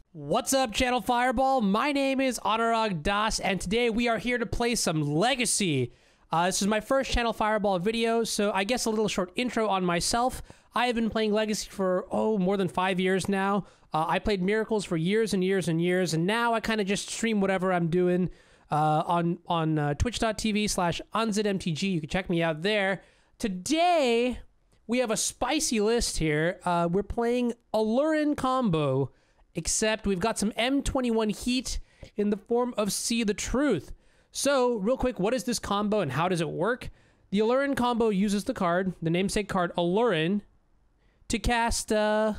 What's up, Channel Fireball? My name is Anurag Das, and today we are here to play some Legacy. This is my first Channel Fireball video, so I guess a little short intro on myself. I have been playing Legacy for, more than 5 years now. I played Miracles for years and years and years, and now I kind of just stream whatever I'm doing on twitch.tv/unzmtg. You can check me out there. Today, we have a spicy list here. We're playing Aluren combo. Except we've got some M21 heat in the form of See the Truth. So, real quick, what is this combo and how does it work? The Aluren combo uses the card, the namesake card Aluren, to cast 3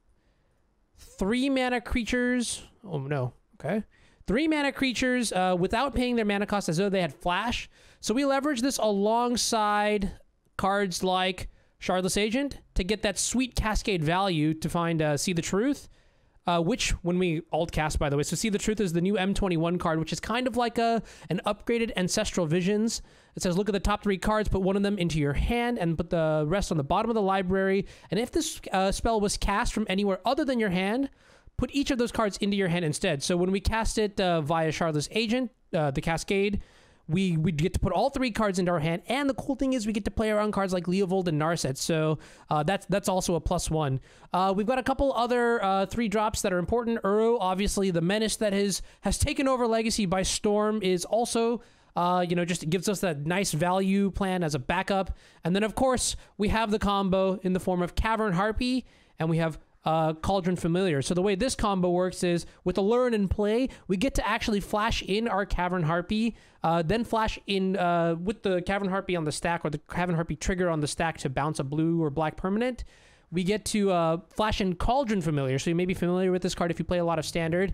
mana creatures. Oh, no. Okay. 3 mana creatures without paying their mana cost as though they had flash. So we leverage this alongside cards like Shardless Agent to get that sweet cascade value to find See the Truth. Which, when we alt cast, by the way, so See the Truth is the new M21 card, which is kind of like an upgraded Ancestral Visions. It says, look at the top 3 cards, put one of them into your hand, and put the rest on the bottom of the library. And if this spell was cast from anywhere other than your hand, put each of those cards into your hand instead. So when we cast it via Shardless Agent, the Cascade, we get to put all 3 cards into our hand, and the cool thing is we get to play around cards like Leovold and Narset, so that's also a +1. We've got a couple other 3 drops that are important. Uro, obviously, the menace that has taken over Legacy by storm, is also, just gives us that nice value plan as a backup. And then, of course, we have the combo in the form of Cavern Harpy, and we have Cauldron Familiar. So the way this combo works is with Aluren in play, we get to actually flash in our Cavern Harpy, then flash in with the Cavern Harpy on the stack, or the Cavern Harpy trigger on the stack to bounce a blue or black permanent. We get to flash in Cauldron Familiar, so you may be familiar with this card if you play a lot of Standard.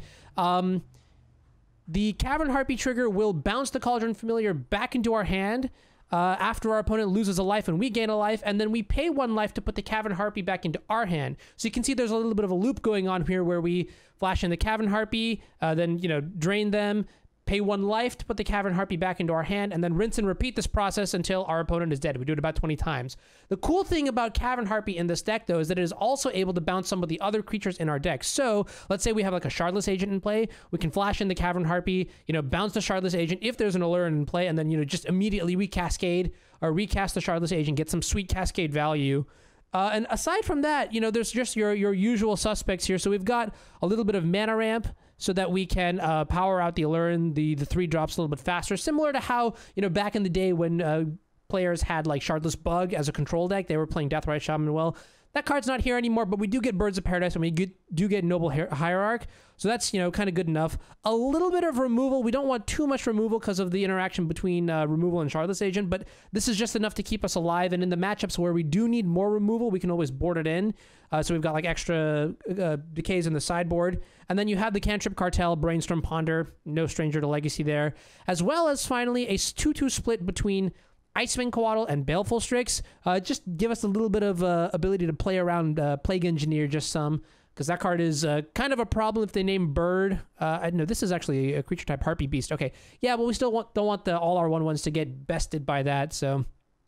The Cavern Harpy trigger will bounce the Cauldron Familiar back into our hand after our opponent loses a life and we gain a life, and then we pay 1 life to put the Cavern Harpy back into our hand. So you can see there's a little bit of a loop going on here where we flash in the Cavern Harpy, then, drain them, pay 1 life to put the Cavern Harpy back into our hand, and then rinse and repeat this process until our opponent is dead. We do it about 20 times. The cool thing about Cavern Harpy in this deck, though, is that it is also able to bounce some of the other creatures in our deck. So let's say we have like a Shardless Agent in play. We can flash in the Cavern Harpy, bounce the Shardless Agent if there's an Aluren in play, and then, just immediately recast the Shardless Agent, get some sweet cascade value. And aside from that, there's just your usual suspects here. So we've got a little bit of mana ramp so that we can power out the Aluren, the 3 drops a little bit faster. Similar to how, back in the day when players had like Shardless Bug as a control deck, they were playing Deathrite Shaman well. That card's not here anymore, but we do get Birds of Paradise and we do get Noble Hierarch. So that's, kind of good enough. A little bit of removal. We don't want too much removal because of the interaction between removal and Shardless Agent, but this is just enough to keep us alive. And in the matchups where we do need more removal, we can always board it in. So we've got like extra decays in the sideboard. And then you have the Cantrip Cartel, Brainstorm Ponder, no stranger to Legacy there. As well as finally a 2-2 split between Icewind Coatl and Baleful Strix. Just give us a little bit of ability to play around Plague Engineer just some, because that card is kind of a problem if they name Bird. No, this is actually a creature type Harpy Beast. Okay, yeah, but we still don't want all our 1/1s to get bested by that. So,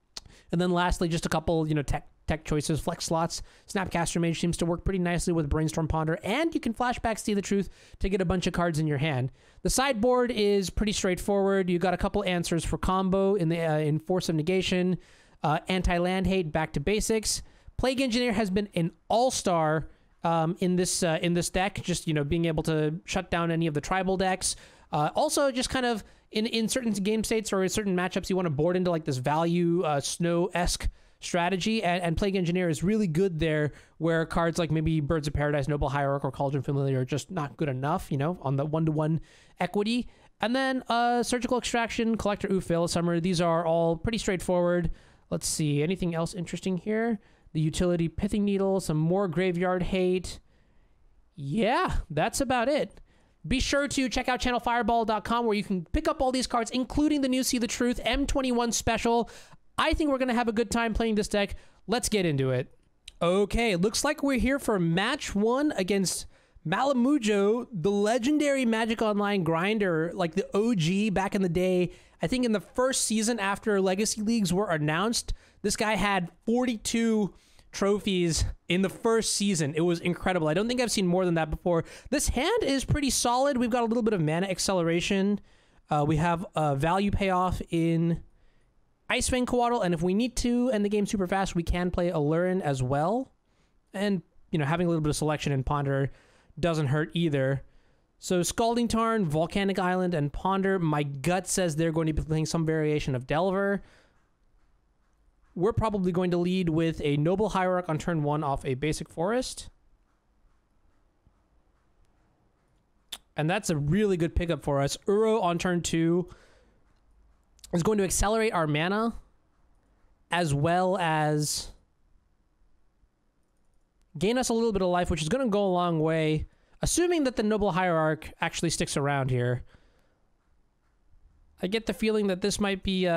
and then lastly, just a couple tech choices. Flex slots. Snapcaster Mage seems to work pretty nicely with Brainstorm Ponder, and you can flashback See the Truth to get a bunch of cards in your hand. The sideboard is pretty straightforward. You got a couple answers for combo in Force of Negation, Anti-Land Hate, back to basics. Plague Engineer has been an all-star in this deck, just being able to shut down any of the tribal decks. Also, just kind of in certain game states or in certain matchups, you want to board into like this value snow-esque strategy, and Plague Engineer is really good there, where cards like maybe Birds of Paradise, Noble Hierarch, or Cauldron Familiar are just not good enough, on the 1-to-1 equity. And then Surgical Extraction, Collector Oof, Veil of Summer, these are all pretty straightforward. Let's see, anything else interesting here? The utility Pithing Needle, some more Graveyard Hate. Yeah, that's about it. Be sure to check out channelfireball.com, where you can pick up all these cards, including the new See the Truth M21 special. I think we're going to have a good time playing this deck. Let's get into it. Okay, looks like we're here for match 1 against Malamujo, the legendary Magic Online grinder, like the OG back in the day. I think in the first season after Legacy Leagues were announced, this guy had 42 trophies in the first season. It was incredible. I don't think I've seen more than that before. This hand is pretty solid. We've got a little bit of mana acceleration. We have a value payoff in Icefang Coatl, and if we need to end the game super fast, we can play Aluren as well. And, you know, having a little bit of selection in Ponder doesn't hurt either. So Scalding Tarn, Volcanic Island, and Ponder. My gut says they're going to be playing some variation of Delver. We're probably going to lead with a Noble Hierarch on turn 1 off a basic forest. And that's a really good pickup for us. Uro on turn 2 is going to accelerate our mana, as well as gain us a little bit of life, which is going to go a long way, assuming that the Noble Hierarch actually sticks around here. I get the feeling that this might be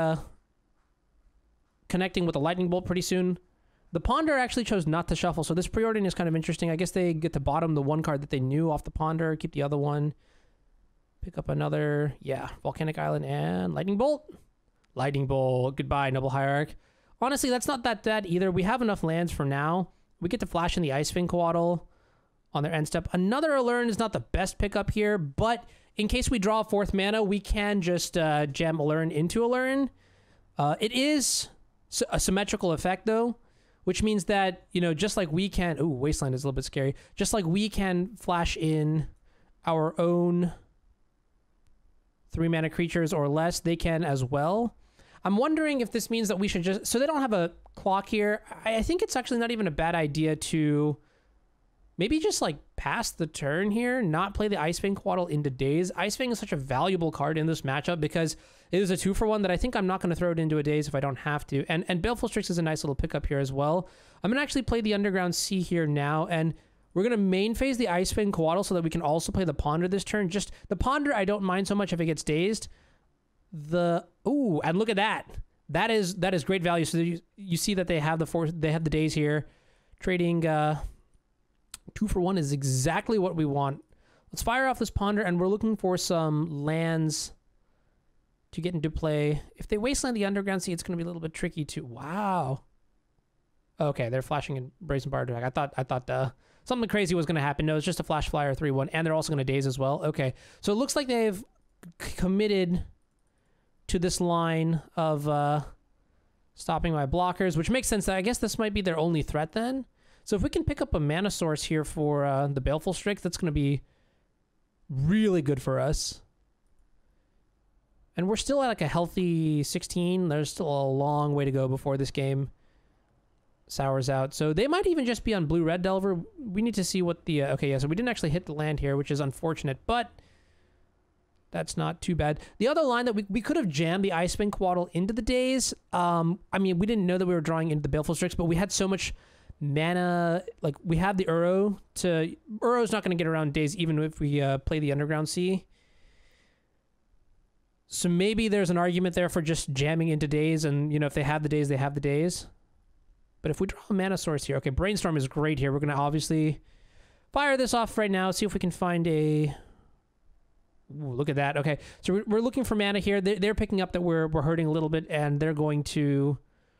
connecting with a Lightning Bolt pretty soon. The Ponder actually chose not to shuffle, so this preordering is kind of interesting. I guess they get to bottom the one card that they knew off the Ponder, keep the other one, pick up another, yeah, Volcanic Island and Lightning Bolt. Lightning Bolt, goodbye, Noble Hierarch. Honestly, that's not that bad either. We have enough lands for now. We get to flash in the Icefang Coatl on their end step. Another Aluren is not the best pickup here, but in case we draw 4th mana, we can just jam Aluren into Aluren. It is a symmetrical effect, though, which means that, you know, just like we can... Ooh, Wasteland is a little bit scary. Just like we can flash in our own 3-mana creatures or less, they can as well. I'm wondering if this means that we should just... So they don't have a clock here. I think it's actually not even a bad idea to maybe just, like, pass the turn here, not play the Icefang Coatl into Daze. Icefang is such a valuable card in this matchup because it is a 2-for-1 that I think I'm not going to throw it into a Daze if I don't have to. And Baleful Strix is a nice little pickup here as well. I'm going to actually play the Underground Sea here now, and we're going to main phase the Icefang Coatl so that we can also play the Ponder this turn. Just the Ponder, I don't mind so much if it gets dazed. Ooh, and look at that. That is great value. So you see that they have the days here. Trading 2-for-1 is exactly what we want. Let's fire off this Ponder, and we're looking for some lands to get into play. If they wasteland the Underground Sea, it's going to be a little bit tricky too. Wow. Okay, they're flashing in Brazen Bar Attack. I thought something crazy was going to happen. No, it's just a Flash Flyer 3-1, and they're also going to daze as well. Okay, so it looks like they've committed to this line of stopping my blockers, which makes sense. That I guess this might be their only threat then. So if we can pick up a mana source here for the Baleful Strix, that's going to be really good for us. And we're still at like a healthy 16. There's still a long way to go before this game sours out. So they might even just be on Blue-Red Delver. We need to see what the... okay, yeah, so we didn't actually hit the land here, which is unfortunate, but that's not too bad. The other line that we could have jammed the Icefang Coatl into the Daze. I mean, we didn't know that we were drawing into the Baleful Strix, but we had so much mana. Like, we have the Uro to... Uro's not going to get around Daze even if we play the Underground Sea. So maybe there's an argument there for just jamming into Daze, and, you know, if they have the Daze, they have the Daze. But if we draw a mana source here... Okay, Brainstorm is great here. We're going to obviously fire this off right now, see if we can find a... Ooh, look at that. Okay, so we're looking for mana here. They're picking up that we're hurting a little bit, and they're going to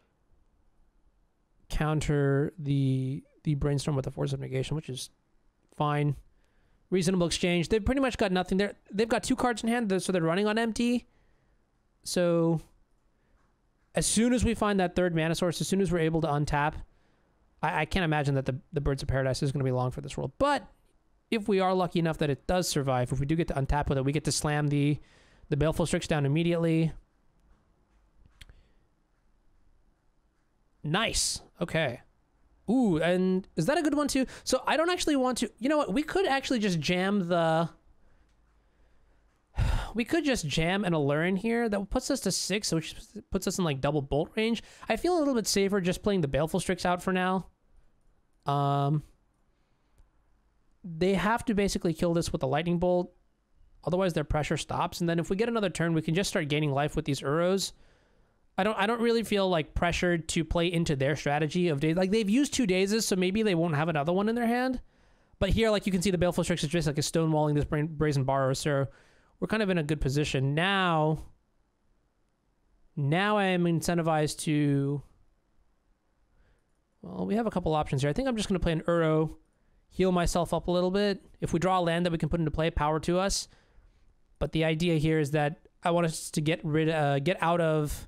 counter the Brainstorm with the Force of Negation, which is fine. Reasonable exchange. They've pretty much got nothing there. They've got 2 cards in hand, so they're running on empty. So as soon as we find that 3rd mana source, as soon as we're able to untap, I can't imagine that the Birds of Paradise is going to be long for this world. But if we are lucky enough that it does survive, if we do get to untap with it, we get to slam the Baleful Strix down immediately. Nice. Okay. Ooh, and is that a good one too? So I don't actually want to... You know what? We could actually just jam the... We could just jam an Aluren here. That puts us to 6, which puts us in like double bolt range. I feel a little bit safer just playing the Baleful Strix out for now. They have to basically kill this with a Lightning Bolt. Otherwise, their pressure stops. And then if we get another turn, we can just start gaining life with these Uros. I don't really feel like pressured to play into their strategy of days. Like, they've used 2 dazes, so maybe they won't have another one in their hand. But here, like, you can see the Baleful Strix is just like a stonewalling this Brazen Borrower. So we're kind of in a good position. Now I am incentivized to... Well, we have a couple options here. I think I'm just going to play an Uro, heal myself up a little bit. If we draw a land that we can put into play, power to us. But the idea here is that I want us to get out of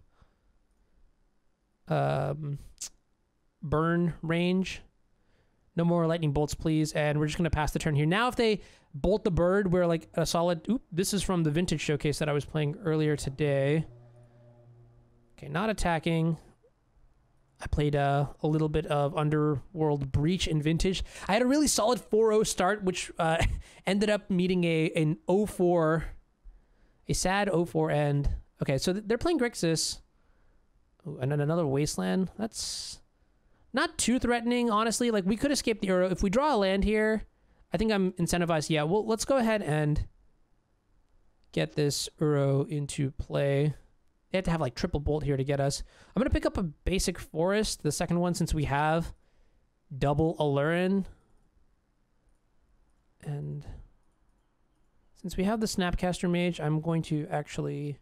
burn range. No more lightning bolts, please. And we're just going to pass the turn here. Now, if they bolt the bird, we're like a solid... Oop, this is from the Vintage Showcase that I was playing earlier today. Okay, not attacking. I played a little bit of Underworld Breach in Vintage. I had a really solid 4-0 start, which ended up meeting an 0-4... A sad 0-4 end. Okay, so they're playing Grixis. Ooh, and then another Wasteland. That's not too threatening, honestly. Like, we could escape the Uro. If we draw a land here, I think I'm incentivized. Yeah, well, let's go ahead and get this Uro into play. They have to have, like, triple bolt here to get us. I'm going to pick up a basic forest, the second one, since we have double Aluren. And... since we have the Snapcaster Mage, I'm going to actually...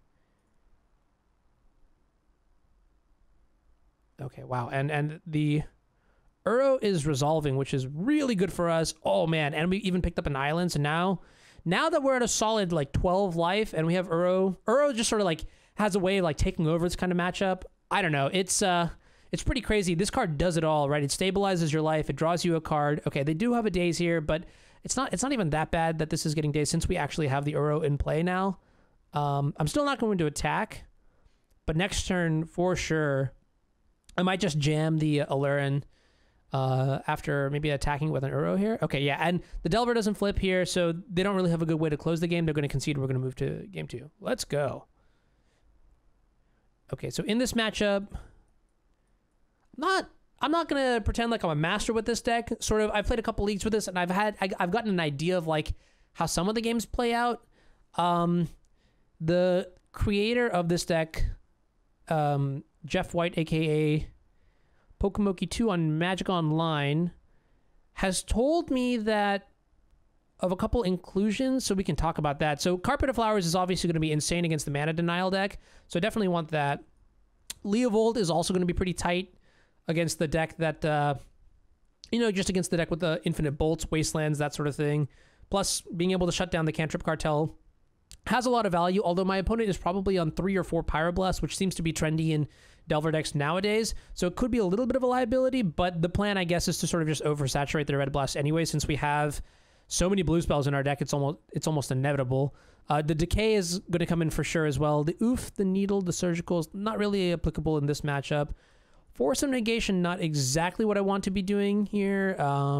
Okay, wow. And the Uro is resolving, which is really good for us. Oh, man. And we even picked up an island. So now that we're at a solid, like, 12 life and we have Uro just sort of, like, has a way of, like, taking over this kind of matchup. I don't know. It's pretty crazy. This card does it all, right? It stabilizes your life. It draws you a card. Okay, they do have a daze here, but... It's not even that bad that this is getting dazed since we actually have the Uro in play now. I'm still not going to attack, but next turn for sure, I might just jam the Aluren after maybe attacking with an Uro here. Okay, yeah, and the Delver doesn't flip here, so they don't really have a good way to close the game. They're going to concede. We're going to move to game 2. Let's go. Okay, so in this matchup, I'm not going to pretend like I'm a master with this deck. Sort of, I've played a couple leagues with this, and I've gotten an idea of, like, how some of the games play out. The creator of this deck, Jeff White, a.k.a. Pokemoki2 on Magic Online, has told me that of a couple inclusions, so we can talk about that. So Carpet of Flowers is obviously going to be insane against the Mana Denial deck, so I definitely want that. Leovold is also going to be pretty tight against the deck that, just against the deck with the infinite bolts, wastelands, that sort of thing. Plus, being able to shut down the Cantrip Cartel has a lot of value, although my opponent is probably on 3 or 4 Pyroblast, which seems to be trendy in Delver decks nowadays. So it could be a little bit of a liability, but the plan, I guess, is to sort of just oversaturate the Red Blast anyway, since we have so many blue spells in our deck, it's almost inevitable. The Decay is going to come in for sure as well. The Oof, the Needle, the Surgical is not really applicable in this matchup. Force of Negation, not exactly what I want to be doing here.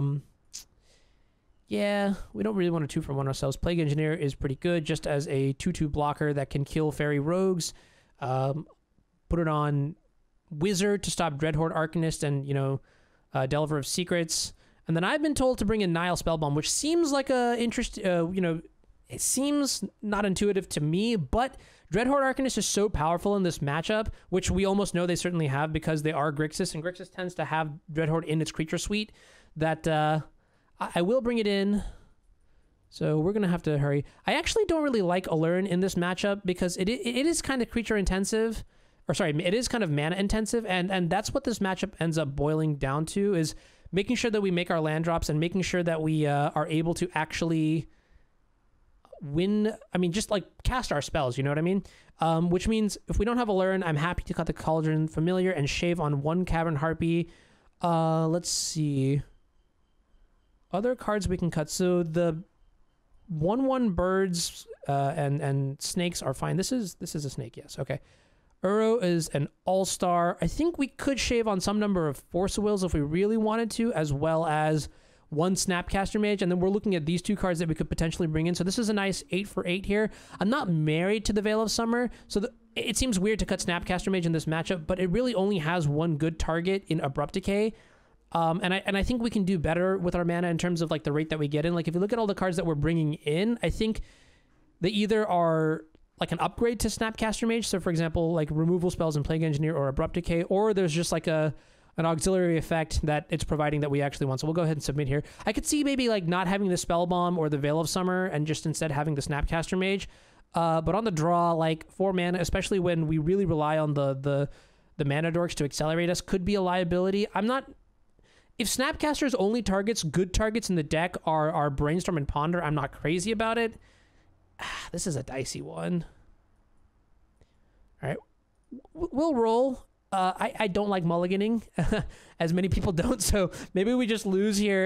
Yeah, we don't really want to 2-for-1 ourselves. Plague Engineer is pretty good just as a 2-2 blocker that can kill Fairy Rogues. Put it on Wizard to stop Dreadhorde Arcanist and, Delver of Secrets. And then I've been told to bring in Nile Spellbomb, which seems like it seems not intuitive to me, but Dreadhorde Arcanist is so powerful in this matchup, which we almost know they certainly have because they are Grixis, and Grixis tends to have Dreadhorde in its creature suite, that I will bring it in. So we're going to have to hurry. I actually don't really like Aluren in this matchup because it is kind of creature intensive, or sorry, it is kind of mana intensive, and that's what this matchup ends up boiling down to, is making sure that we make our land drops and making sure that we are able to actually win, just like cast our spells, you know what I mean? Which means if we don't have Aluren, I'm happy to cut the Cauldron Familiar and shave on 1 Cavern Harpy. Let's see. Other cards we can cut. So the 1/1 birds and snakes are fine. This is a snake, yes. Okay. Uro is an all-star. I think we could shave on some number of Force of Wills if we really wanted to, as well as 1 Snapcaster Mage, and then we're looking at these 2 cards that we could potentially bring in. So this is a nice 8-for-8 here. I'm not married to the Veil of Summer, so it seems weird to cut Snapcaster Mage in this matchup, but it really only has 1 good target in Abrupt Decay. And I think we can do better with our mana in terms of, like, the rate that we get in. Like, if you look at all the cards that we're bringing in, I think they either are like an upgrade to Snapcaster Mage. So, for example, like removal spells in Plague Engineer or Abrupt Decay, or there's just like an auxiliary effect that it's providing that we actually want. So we'll go ahead and submit here. I could see maybe like not having the Spell Bomb or the Veil of Summer and just instead having the Snapcaster Mage. But on the draw, like 4 mana, especially when we really rely on the mana dorks to accelerate us, could be a liability. I'm not if Snapcaster's only targets, good targets in the deck are Brainstorm and Ponder, I'm not crazy about it. This is a dicey one. All right, we'll roll. I don't like mulliganing, as many people don't, so maybe we just lose here.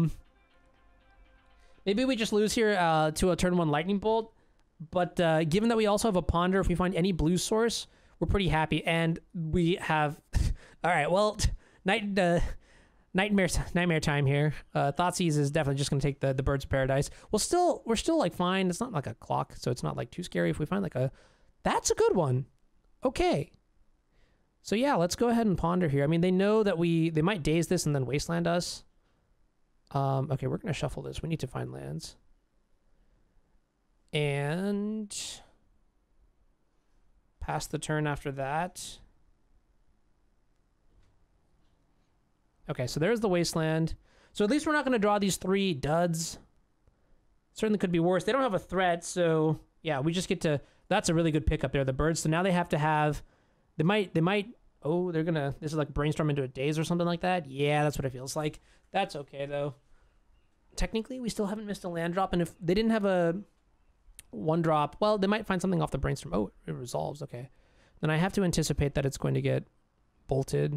Maybe we just lose here to a turn 1 Lightning Bolt. But given that we also have a Ponder, if we find any blue source, we're pretty happy. And we have... All right, well, nightmare time here. Thoughtseize is definitely just going to take the Birds of Paradise. We're still like fine. It's not like a clock, so it's not like too scary. If we find like a... That's a good one. Okay. So yeah, let's go ahead and Ponder here. I mean, they know that they might daze this and then Wasteland us. Okay, we're going to shuffle this. We need to find lands. And pass the turn after that. Okay, so there's the Wasteland. So at least we're not going to draw these 3 duds. Certainly could be worse. They don't have a threat, so yeah, we just get to... That's a really good pickup there, the Birds. So now they have to have... They might... Oh, they're going to... This is like Brainstorm into a Daze or something like that? Yeah, that's what it feels like. That's okay, though. Technically, we still haven't missed a land drop, and if they didn't have a 1-drop, well, they might find something off the Brainstorm. Oh, it resolves, okay. Then I have to anticipate that it's going to get bolted.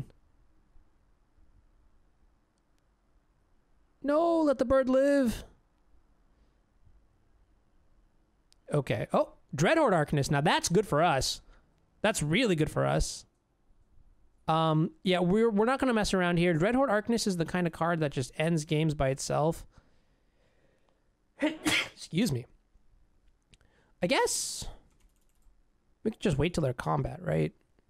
No, let the bird live. Okay. Oh, Dreadhorde Arcanist. Now that's good for us. That's really good for us. Yeah, we're not going to mess around here. Dreadhorde Arcanist is the kind of card that just ends games by itself. Excuse me. I guess we could just wait till their combat, right?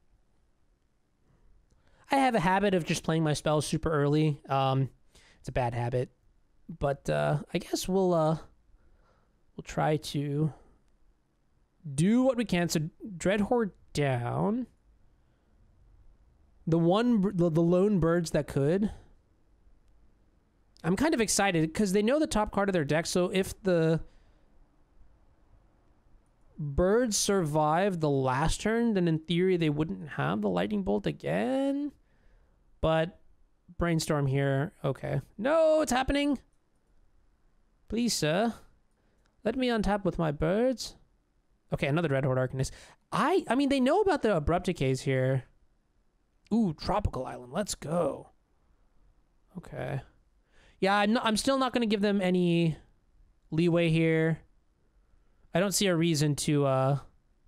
I have a habit of just playing my spells super early. It's a bad habit, but I guess we'll try to do what we can. So Dreadhorde down. The lone birds that could. I'm kind of excited because they know the top card of their deck. So if the birds survive the last turn, then in theory they wouldn't have the lightning bolt again. But Brainstorm here. Okay. No, it's happening. Please, sir. Let me untap with my birds. Okay, another Dreadhorde Arcanist. I mean, they know about the Abrupt Decays here. Ooh, Tropical Island. Let's go. Okay. Yeah, I'm still not going to give them any leeway here. I don't see a reason to,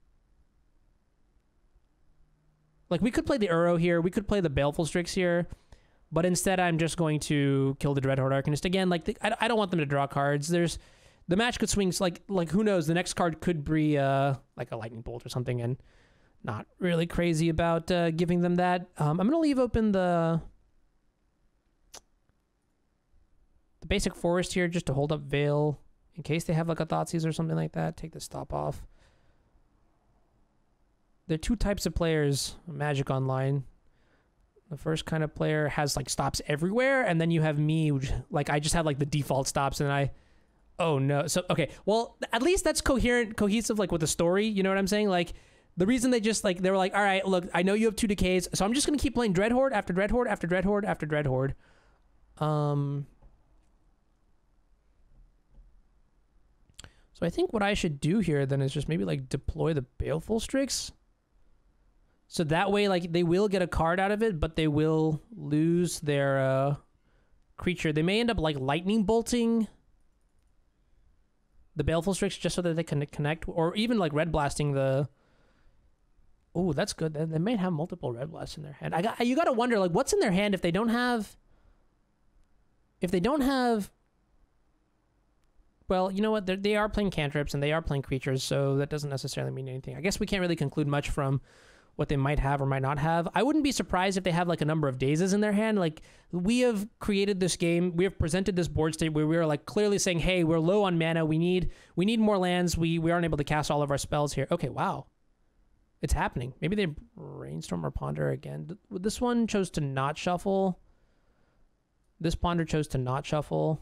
like, we could play the Uro here. We could play the Baleful Strix here. But instead, I'm just going to kill the Dreadhorde Arcanist. Again, like, I don't want them to draw cards. The match could swing, like who knows? The next card could be, like a Lightning Bolt or something, and not really crazy about giving them that. I'm going to leave open the basic forest here just to hold up Veil in case they have like a Thoughtseize or something like that. Take the stop off. There are 2 types of players, Magic Online. The first kind of player has like stops everywhere, and then you have me, which, like, I just have like the default stops, and oh no. So, okay, well, at least that's cohesive, like with the story, you know what I'm saying? Like, the reason they were like, all right, look, I know you have 2 decays, so I'm just going to keep playing Dreadhorde after Dreadhorde after Dreadhorde after Dreadhorde. So I think what I should do here then is just maybe like deploy the Baleful Strix. So that way, like, they will get a card out of it, but they will lose their creature. They may end up like lightning bolting the Baleful Strix just so that they can connect, or even like red blasting the... Oh, that's good. They may have multiple red blasts in their hand. You got to wonder, like, what's in their hand if they don't have... Well, you know what? They are playing cantrips and they are playing creatures, so that doesn't necessarily mean anything. I guess we can't really conclude much from what they might have or might not have. I wouldn't be surprised if they have like a number of dazes in their hand. Like, we have created this game, we have presented this board state where we are like clearly saying, hey, we're low on mana, we need more lands, we aren't able to cast all of our spells here. Okay, wow. It's happening. Maybe they Brainstorm or Ponder again. This one chose to not shuffle. This Ponder chose to not shuffle.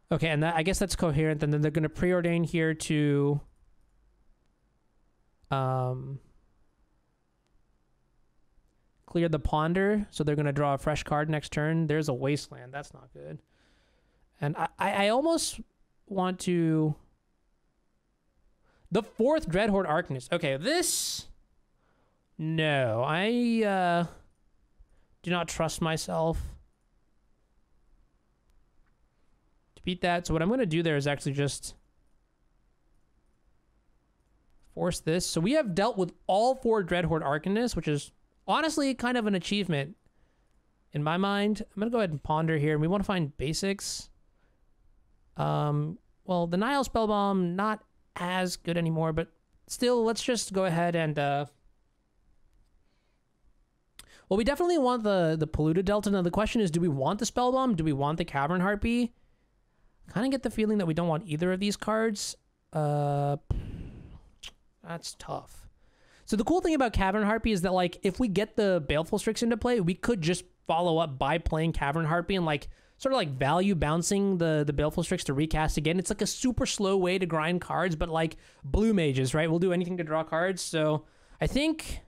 Okay, and that, I guess that's coherent. And then they're going to preordain here to clear the ponder. So they're going to draw a fresh card next turn. There's a wasteland. That's not good. And I almost want to... The 4th Dreadhorde Arcanist. Okay, this... No, I do not trust myself to beat that. So what I'm going to do there is actually just force this. So we have dealt with all 4 Dreadhorde Arcanists, which is honestly kind of an achievement in my mind. I'm going to go ahead and ponder here. And we want to find basics. Well, the Nihil Spellbomb, not as good anymore, but still, let's just go ahead and... Well, we definitely want the Polluted Delta. Now, the question is, do we want the Spellbomb? Do we want the Cavern Harpy? Kind of get the feeling that we don't want either of these cards. That's tough. So the cool thing about Cavern Harpy is that, like, if we get the Baleful Strix into play, we could just follow up by playing Cavern Harpy and, like, sort of, like, value bouncing the Baleful Strix to recast again. It's, like, a super slow way to grind cards, but, like, blue mages, right? We'll do anything to draw cards. So I think...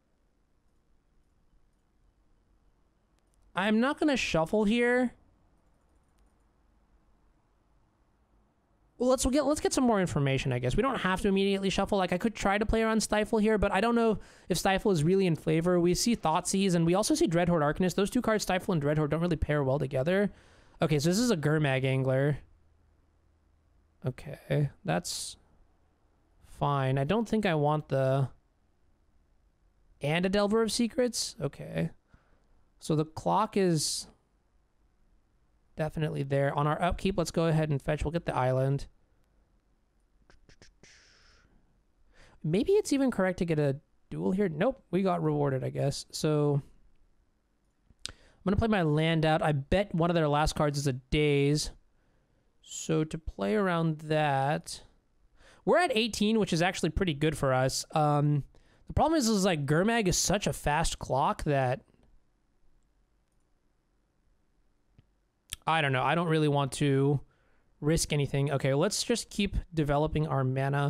I'm not going to shuffle here. Well, let's get some more information, I guess. We don't have to immediately shuffle. Like, I could try to play around Stifle here, but I don't know if Stifle is really in flavor. We see Thoughtseize, and we also see Dreadhorde Arcanist. Those 2 cards, Stifle and Dreadhorde, don't really pair well together. Okay, so this is a Gurmag Angler. Okay, that's fine. I don't think I want the... And a Delver of Secrets? Okay. So the clock is definitely there. On our upkeep, let's go ahead and fetch. We'll get the island. Maybe it's even correct to get a duel here. Nope, we got rewarded, I guess. So I'm going to play my land out. I bet one of their last cards is a Daze. So to play around that... We're at 18, which is actually pretty good for us. The problem is like, Gurmag is such a fast clock that... I don't know. I don't really want to risk anything. Okay, let's just keep developing our mana.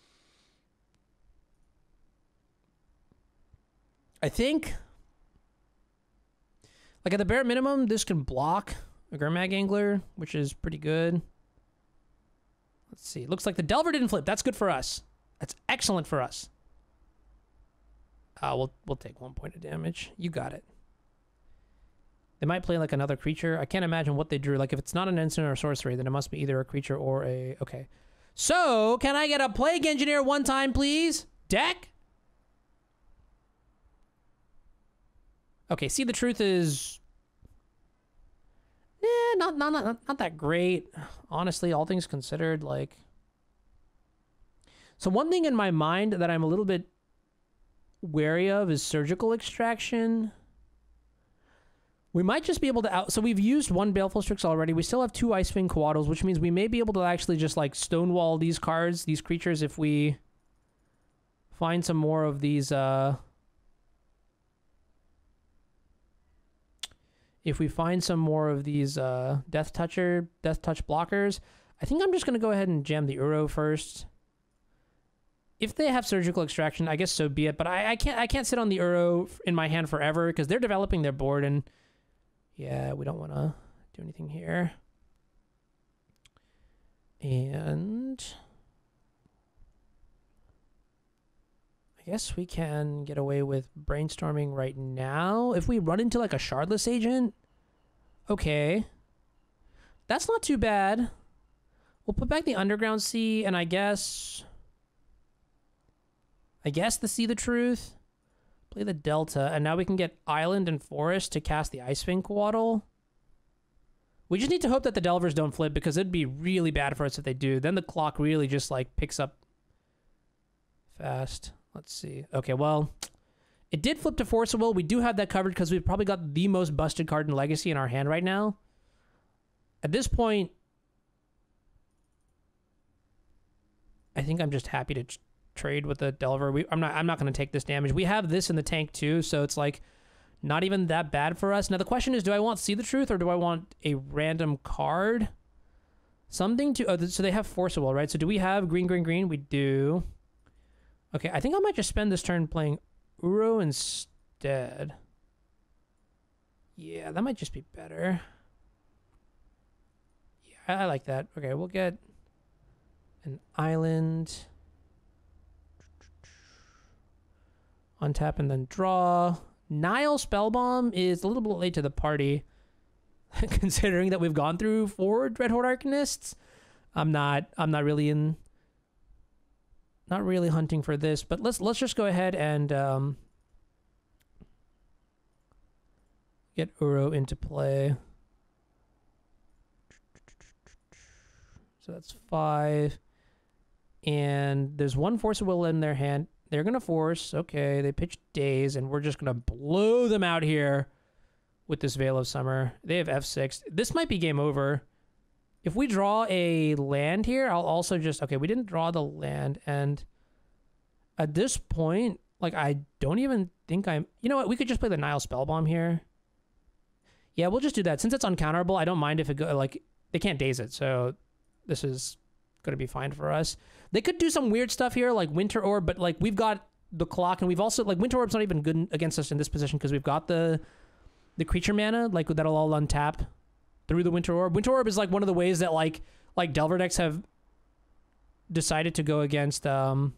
I think, like, at the bare minimum, this can block a Gurmag Angler, which is pretty good. Let's see. Looks like the Delver didn't flip. That's good for us. That's excellent for us. We'll take 1 point of damage. You got it. They might play like another creature. I can't imagine what they drew. Like, if it's not an instant or a sorcery, then it must be either a creature or a... Okay. So, can I get a Plague Engineer one time, please? Deck? Okay, See the Truth is... not that great. Honestly, all things considered, like... So one thing in my mind that I'm a little bit wary of is Surgical Extraction. We might just be able to So we've used 1 Baleful Strix already. We still have 2 Ice-Fang Coatls, which means we may be able to actually just, like, stonewall these cards, these creatures, if we find some more of these, if we find some more of these, Death Touch blockers. I think I'm just going to go ahead and jam the Uro first. If they have Surgical Extraction, I guess so be it. But I can't sit on the Uro in my hand forever, because they're developing their board, and... Yeah, we don't want to do anything here. And I guess we can get away with brainstorming right now. If we run into like a Shardless Agent, okay. That's not too bad. We'll put back the Underground Sea, and I guess the See the Truth. Play the Delta, and now we can get Island and Forest to cast the Ice-Fang Coatl. We just need to hope that the Delvers don't flip, because it'd be really bad for us if they do. Then the clock really just, like, picks up fast. Let's see. Okay, well, it did flip to Force of Will. We do have that covered, because we've probably got the most busted card in Legacy in our hand right now. At this point, I think I'm just happy to... trade with the Delver. I'm not going to take this damage. We have this in the tank too, so it's like not even that bad for us. Now the question is, do I want See the Truth or do I want a random card? Something to... Oh, so they have Force of Will, right? So do we have green, green, green? We do. Okay, I think I might just spend this turn playing Uro instead. Yeah, that might just be better. Yeah, I like that. Okay, we'll get an island. Untap and then draw. Nile Spellbomb is a little bit late to the party. Considering that we've gone through 4 Dreadhorde Arcanists. I'm not really hunting for this, but let's just go ahead and get Uro into play. So that's 5. And there's 1 Force of Will in their hand. They're going to force. Okay, they pitch Daze, and we're just going to blow them out here with this Veil of Summer. They have F6. This might be game over. If we draw a land here, I'll also just... Okay, we didn't draw the land, and at this point, like, I don't even think I'm... You know what? We could just play the Nile Spellbomb here. Yeah, we'll just do that. Since it's uncounterable, I don't mind if it go... Like, they can't Daze it, so this is going to be fine for us. They could do some weird stuff here, like Winter Orb, but, like, we've got the clock, and we've also... Like, Winter Orb's not even good against us in this position because we've got the creature mana, like, that'll all untap through the Winter Orb. Winter Orb is, like, one of the ways that, like Delver decks have decided to go against... Okay,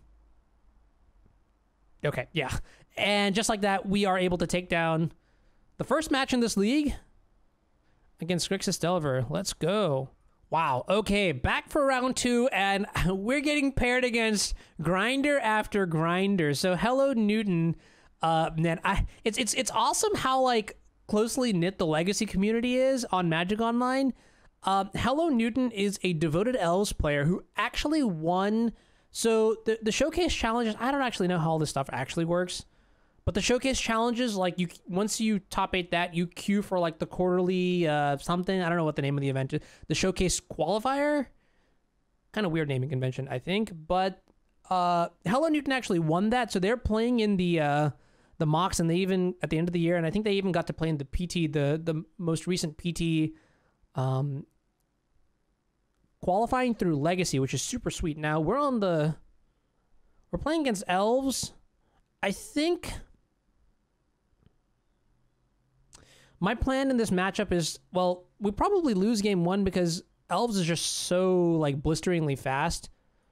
yeah. And just like that, we are able to take down the first match in this league against Grixis Delver. Let's go. Wow. Okay, back for round 2, and we're getting paired against grinder after grinder. So, hello, Newton. Man, it's awesome how, like, closely knit the Legacy community is on Magic Online. Hello Newton is a devoted Elves player who actually won. So the showcase challenges, I don't actually know how all this stuff actually works, but the showcase challenges, like, you once you top 8 that, you queue for, like, the quarterly something. I don't know what the name of the event is. The showcase qualifier, kind of weird naming convention, I think. But Hello Newton actually won that, so they're playing in the mocks, and they even at the end of the year, and I think they even got to play in the PT, the most recent PT qualifying through Legacy, which is super sweet. Now we're playing against Elves. I think my plan in this matchup is, well, we probably lose game 1 because Elves is just so, like, blisteringly fast.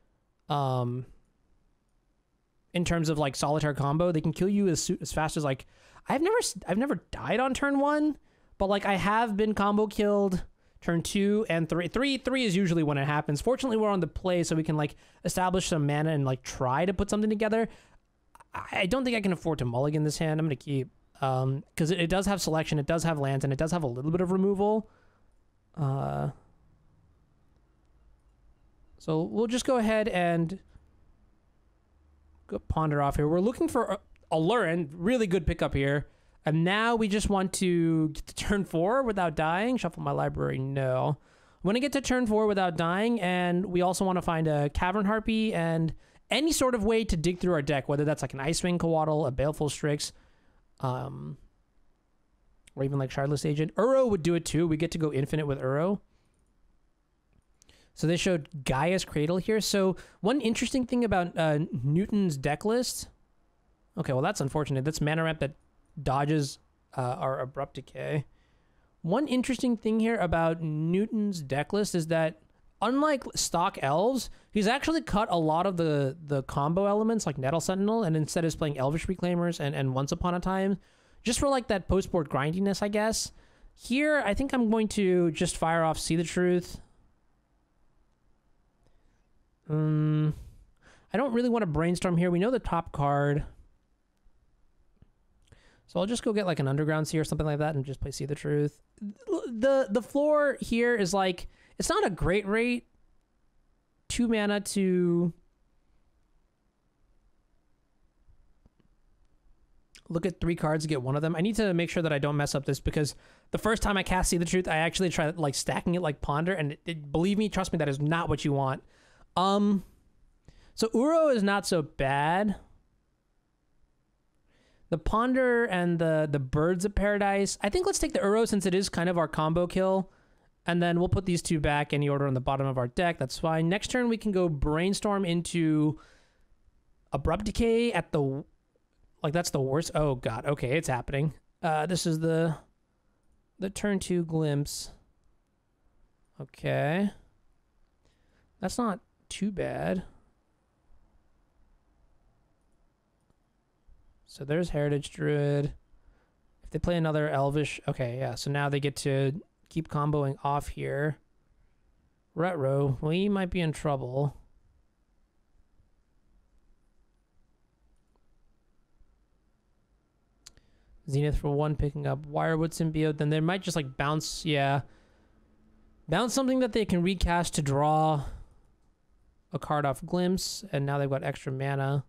In terms of, like, solitaire combo, they can kill you as fast as, like, I've never died on turn 1, but, like, I have been combo killed turn 2 and 3. 3 is usually when it happens. Fortunately, we're on the play, so we can, like, establish some mana and, like, try to put something together. I don't think I can afford to mulligan this hand. I'm going to keep, because it does have selection, it does have lands, and it does have a little bit of removal. So we'll just go ahead and go Ponder off here. We're looking for Aluren, really good pickup here. And now we just want to get to turn 4 without dying. Shuffle my library, no. I want to get to turn 4 without dying, and we also want to find a Cavern Harpy and any sort of way to dig through our deck, whether that's like an Icewing Coatl, a Baleful Strix, or even like Shardless Agent. Uro would do it too. We get to go infinite with Uro. So they showed Gaia's Cradle here. So one interesting thing about Newton's deck list... Okay, well, that's unfortunate. That's mana ramp that dodges our Abrupt Decay. One interesting thing here about Newton's deck list is that, unlike stock Elves, he's actually cut a lot of the combo elements, like Nettle Sentinel, and instead is playing Elvish Reclaimers and Once Upon a Time, just for, like, that post-board grindiness, I guess. Here, I think I'm going to just fire off See the Truth. I don't really want to brainstorm here. We know the top card. So I'll just go get, like, an Underground Sea or something like that and just play See the Truth. The floor here is, like, it's not a great rate. 2 mana to look at 3 cards to get one of them. I need to make sure that I don't mess up this, because the first time I cast See the Truth, I actually tried, like, stacking it like Ponder, and believe me, trust me, that is not what you want. So Uro is not so bad. The Ponder and the Birds of Paradise. I think let's take the Uro since it is kind of our combo kill. And then we'll put these two back any order on the bottom of our deck. That's fine. Next turn, we can go Brainstorm into Abrupt Decay at the... Like, that's the worst. Oh, God. Okay, it's happening. This is the turn 2 Glimpse. Okay. That's not too bad. So there's Heritage Druid. If they play another Elvish... Okay, yeah. So now they get to keep comboing off here. Retro, we might be in trouble. Zenith for 1, picking up Wirewood Symbiote. Then they might just like bounce, yeah. Bounce something that they can recast to draw a card off Glimpse. And now they've got extra mana.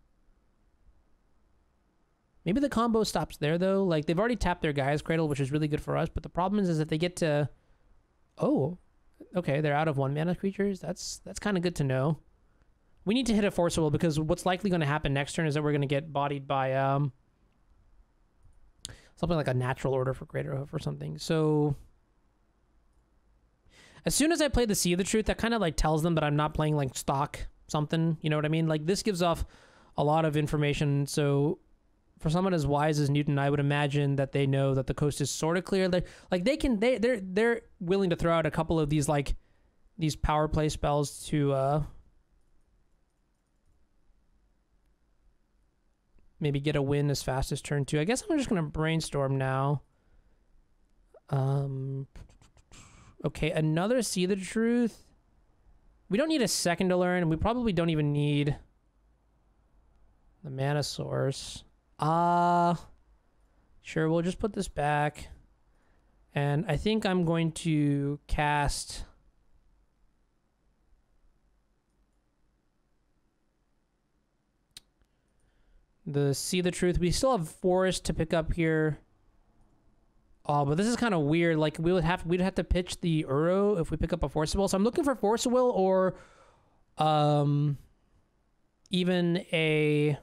Maybe the combo stops there, though. Like, they've already tapped their Gaia's Cradle, which is really good for us. But the problem is if they get to... Oh, okay, they're out of 1 mana creatures. That's kind of good to know. We need to hit a Force of Will, because what's likely going to happen next turn is that we're going to get bodied by something like a Natural Order for Greater Hoof or something. So... As soon as I play the Sea of the Truth, that kind of, like, tells them that I'm not playing, like, stock something. You know what I mean? Like, this gives off a lot of information, so... For someone as wise as Newton, I would imagine that they know that the coast is sort of clear. Like they're willing to throw out a couple of these these power play spells to maybe get a win as fast as turn 2. I guess I'm just gonna Brainstorm now. Okay, another See the Truth. We don't need a second to learn, and we probably don't even need the mana source. Sure, we'll just put this back. And I think I'm going to cast... the See the Truth. We still have Forest to pick up here. Oh, but this is kind of weird. Like, we'd have to pitch the Uro if we pick up a Force of Will. So I'm looking for Force of Will or even a...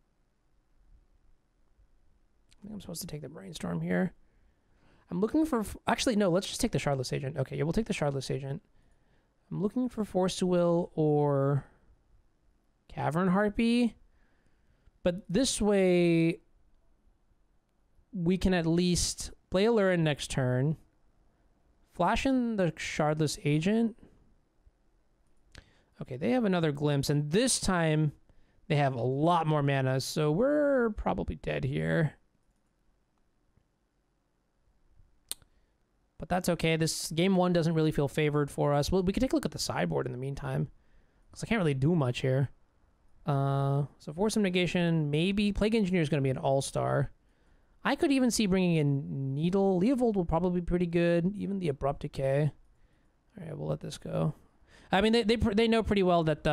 I think I'm supposed to take the Brainstorm here. I'm looking for... Actually, no, let's just take the Shardless Agent. Okay, yeah, we'll take the Shardless Agent. I'm looking for Force to Will or Cavern Harpy. But this way, we can at least play Aluren next turn. Flash in the Shardless Agent. Okay, they have another Glimpse. And this time, they have a lot more mana. So we're probably dead here. But that's okay. This game 1 doesn't really feel favored for us. Well, we can take a look at the sideboard in the meantime. Because I can't really do much here. So Force of Negation, maybe. Plague Engineer is going to be an all-star. I could even see bringing in Needle. Leovold will probably be pretty good. Even the Abrupt Decay. All right, we'll let this go. I mean, they know pretty well that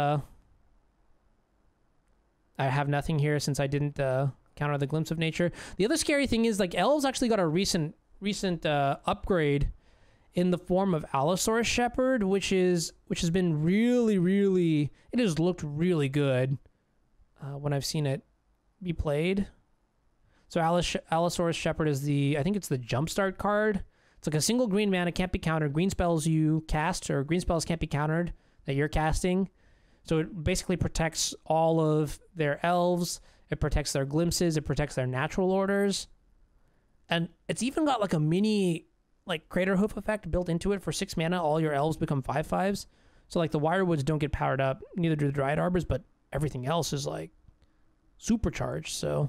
I have nothing here since I didn't counter the Glimpse of Nature. The other scary thing is, like, Elves actually got a recent upgrade in the form of Allosaurus Shepherd, which has been really, it has looked really good when I've seen it be played. So Allosaurus Shepherd is I think it's the Jumpstart card. It's like a single green mana, can't be countered. Green spells you cast or green spells can't be countered that you're casting. So it basically protects all of their elves. It protects their glimpses. It protects their natural orders. And it's even got like a mini like Crater Hoof effect built into it for 6 mana. All your elves become 5/5s. So like the Wirewoods don't get powered up, neither do the Dryad Arbors, but everything else is like supercharged. So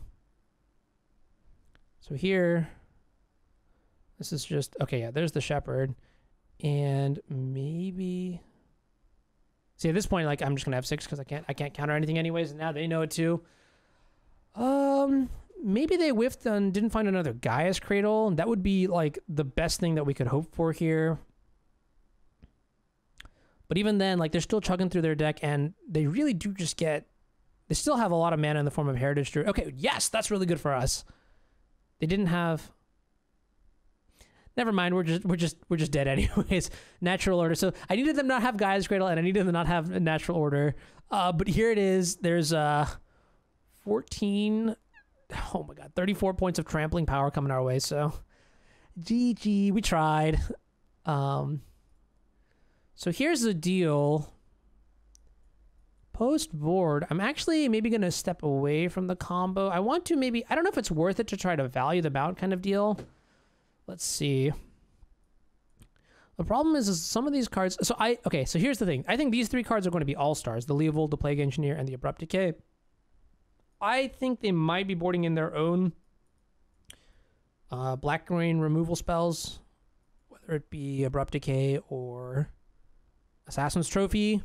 here, this is just, okay, yeah, there's the Shepherd. And maybe, see at this point, like I'm just gonna have 6 because I can't counter anything anyways, and now they know it too. Maybe they whiffed and didn't find another Gaia's Cradle. That would be like the best thing that we could hope for here. But even then, like they're still chugging through their deck, and they really do just get... They still have a lot of mana in the form of Heritage Druid. Okay, yes, that's really good for us. They didn't have... Never mind, we're just dead anyways. Natural Order. So I needed them not have Gaia's Cradle, and I needed them not have a Natural Order. But here it is. There's 14... Oh my god, 34 points of trampling power coming our way, so GG, we tried. So here's the deal. Post board, I'm actually maybe going to step away from the combo. I want to maybe, I don't know if it's worth it to try to value the mount kind of deal. Let's see. The problem is some of these cards, so here's the thing. I think these 3 cards are going to be all-stars, the Leovold, the Plague Engineer, and the Abrupt Decay. I think they might be boarding in their own Black Rain removal spells, whether it be Abrupt Decay or Assassin's Trophy.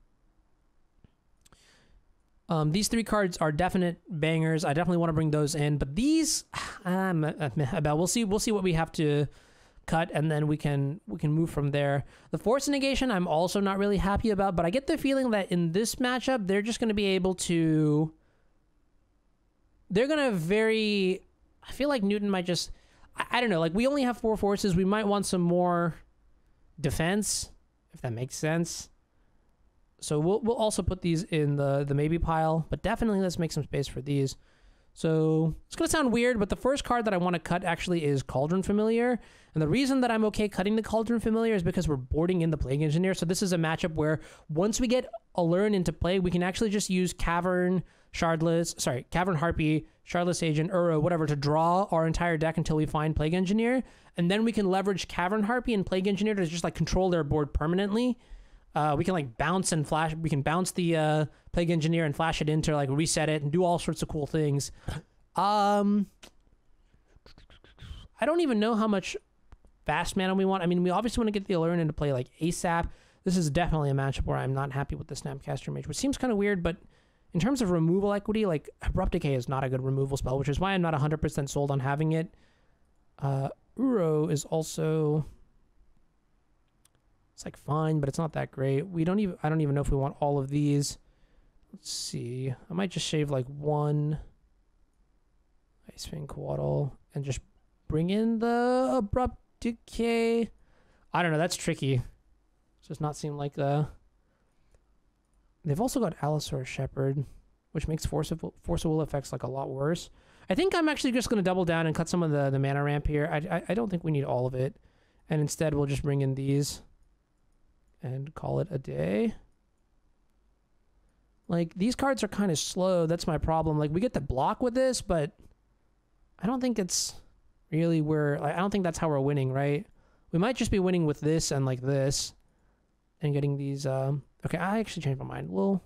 These 3 cards are definite bangers. I definitely want to bring those in, but these, we'll see what we have to cut, and then we can move from there. The Force Negation, I'm also not really happy about, but I get the feeling that in this matchup, they're just going to be able to. They're going to I feel like Newton might just. I don't know. Like, we only have 4 forces. We might want some more defense, if that makes sense. So we'll also put these in the maybe pile, but definitely let's make some space for these. So it's going to sound weird, but the first card that I want to cut actually is Cauldron Familiar. And the reason that I'm okay cutting the Cauldron Familiar is because we're boarding in the Plague Engineer. So this is a matchup where once we get Allurn into play, we can actually just use Cavern Harpy, Shardless Agent, Uro, whatever, to draw our entire deck until we find Plague Engineer. And then we can leverage Cavern Harpy and Plague Engineer to just like control their board permanently. We can like bounce and flash. We can bounce the Plague Engineer and flash it into like reset it and do all sorts of cool things. I don't even know how much fast mana we want. I mean, we obviously want to get the Allurn into play like ASAP. This is definitely a matchup where I'm not happy with the Snapcaster Mage, which seems kind of weird, but in terms of removal equity, like Abrupt Decay is not a good removal spell, which is why I'm not 100% sold on having it. Uro is also. It's like fine, but it's not that great. I don't even know if we want all of these. Let's see. I might just shave like 1 Icefang Coatl and just bring in the Abrupt Decay. I don't know. That's tricky. It does not seem like the. They've also got Allosaur Shepherd, which makes Force of Will effects like a lot worse. I think I'm actually just going to double down and cut some of the mana ramp here. I don't think we need all of it. And instead, we'll just bring in these and call it a day. Like, these cards are kind of slow. That's my problem. Like, we get to block with this, but I don't think it's really I don't think that's how we're winning, right? We might just be winning with this and like this and getting these. Okay, I actually changed my mind. We'll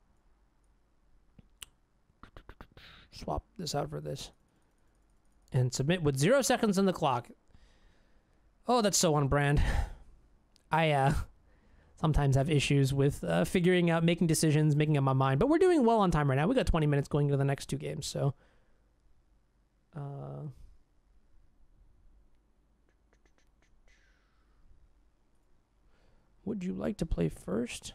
swap this out for this and submit with 0 seconds on the clock. Oh, that's so on brand. I sometimes have issues with figuring out, making decisions, making up my mind. But we're doing well on time right now. We got 20 minutes going into the next 2 games, so. Would you like to play first?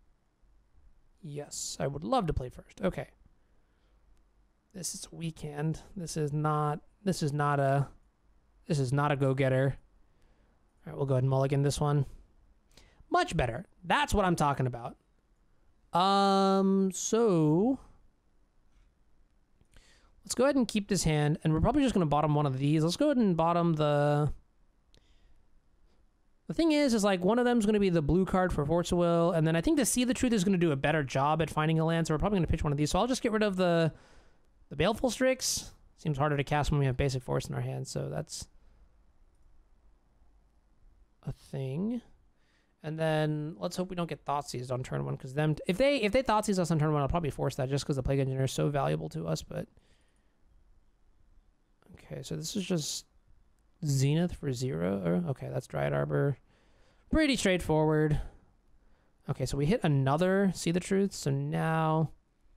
Yes, I would love to play first. Okay. This is a weekend. This is not a go-getter. All right, we'll go ahead and mulligan this one. Much better. That's what I'm talking about. So let's go ahead and keep this hand, and we're probably just going to bottom one of these. Let's go ahead and bottom the thing is like one of them is going to be the blue card for Force of Will, and then I think the See the Truth is going to do a better job at finding a land, so we're probably going to pitch one of these. So I'll just get rid of the Baleful Strix. Seems harder to cast when we have basic force in our hand, so that's a thing. And then let's hope we don't get Thoughtseized on turn 1, because if they Thoughtseize us on turn 1, I'll probably force that just because the Plague Engineer is so valuable to us. But okay, so this is just Zenith for 0. Okay, that's Dryad Arbor. Pretty straightforward. Okay, so we hit another See the Truth. So now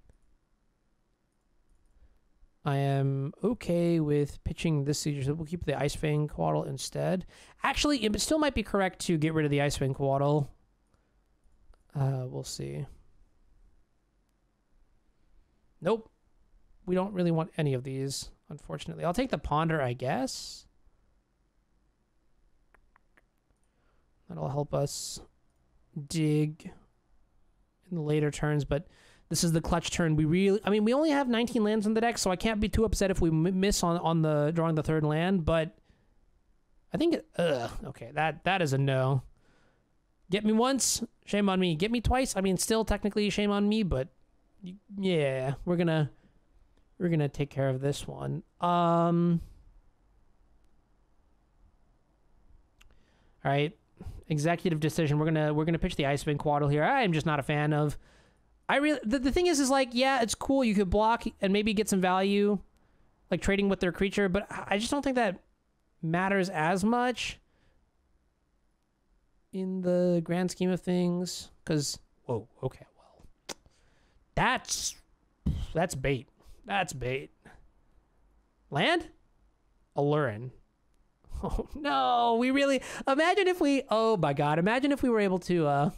I am okay with pitching this Siege. So we'll keep the Icefang Coatl instead. Actually, it still might be correct to get rid of the Icefang Coatl. We'll see. Nope. We don't really want any of these, unfortunately. I'll take the Ponder, I guess. That'll help us dig in the later turns, but this is the clutch turn. We only have 19 lands in the deck, so I can't be too upset if we miss on the drawing the 3rd land, but I think okay, that is a no. Get me once, shame on me. Get me twice, I mean, still technically shame on me, but yeah, we're gonna take care of this one. All right, executive decision. We're gonna pitch the Icewind Quaddle here. I'm just not a fan of. The thing is like, yeah, it's cool. You could block and maybe get some value, like trading with their creature, but I just don't think that matters as much in the grand scheme of things. Because, whoa, okay, well, that's bait. That's bait. Land? Alurin. Oh no, we really, imagine if we, oh my god, imagine if we were able to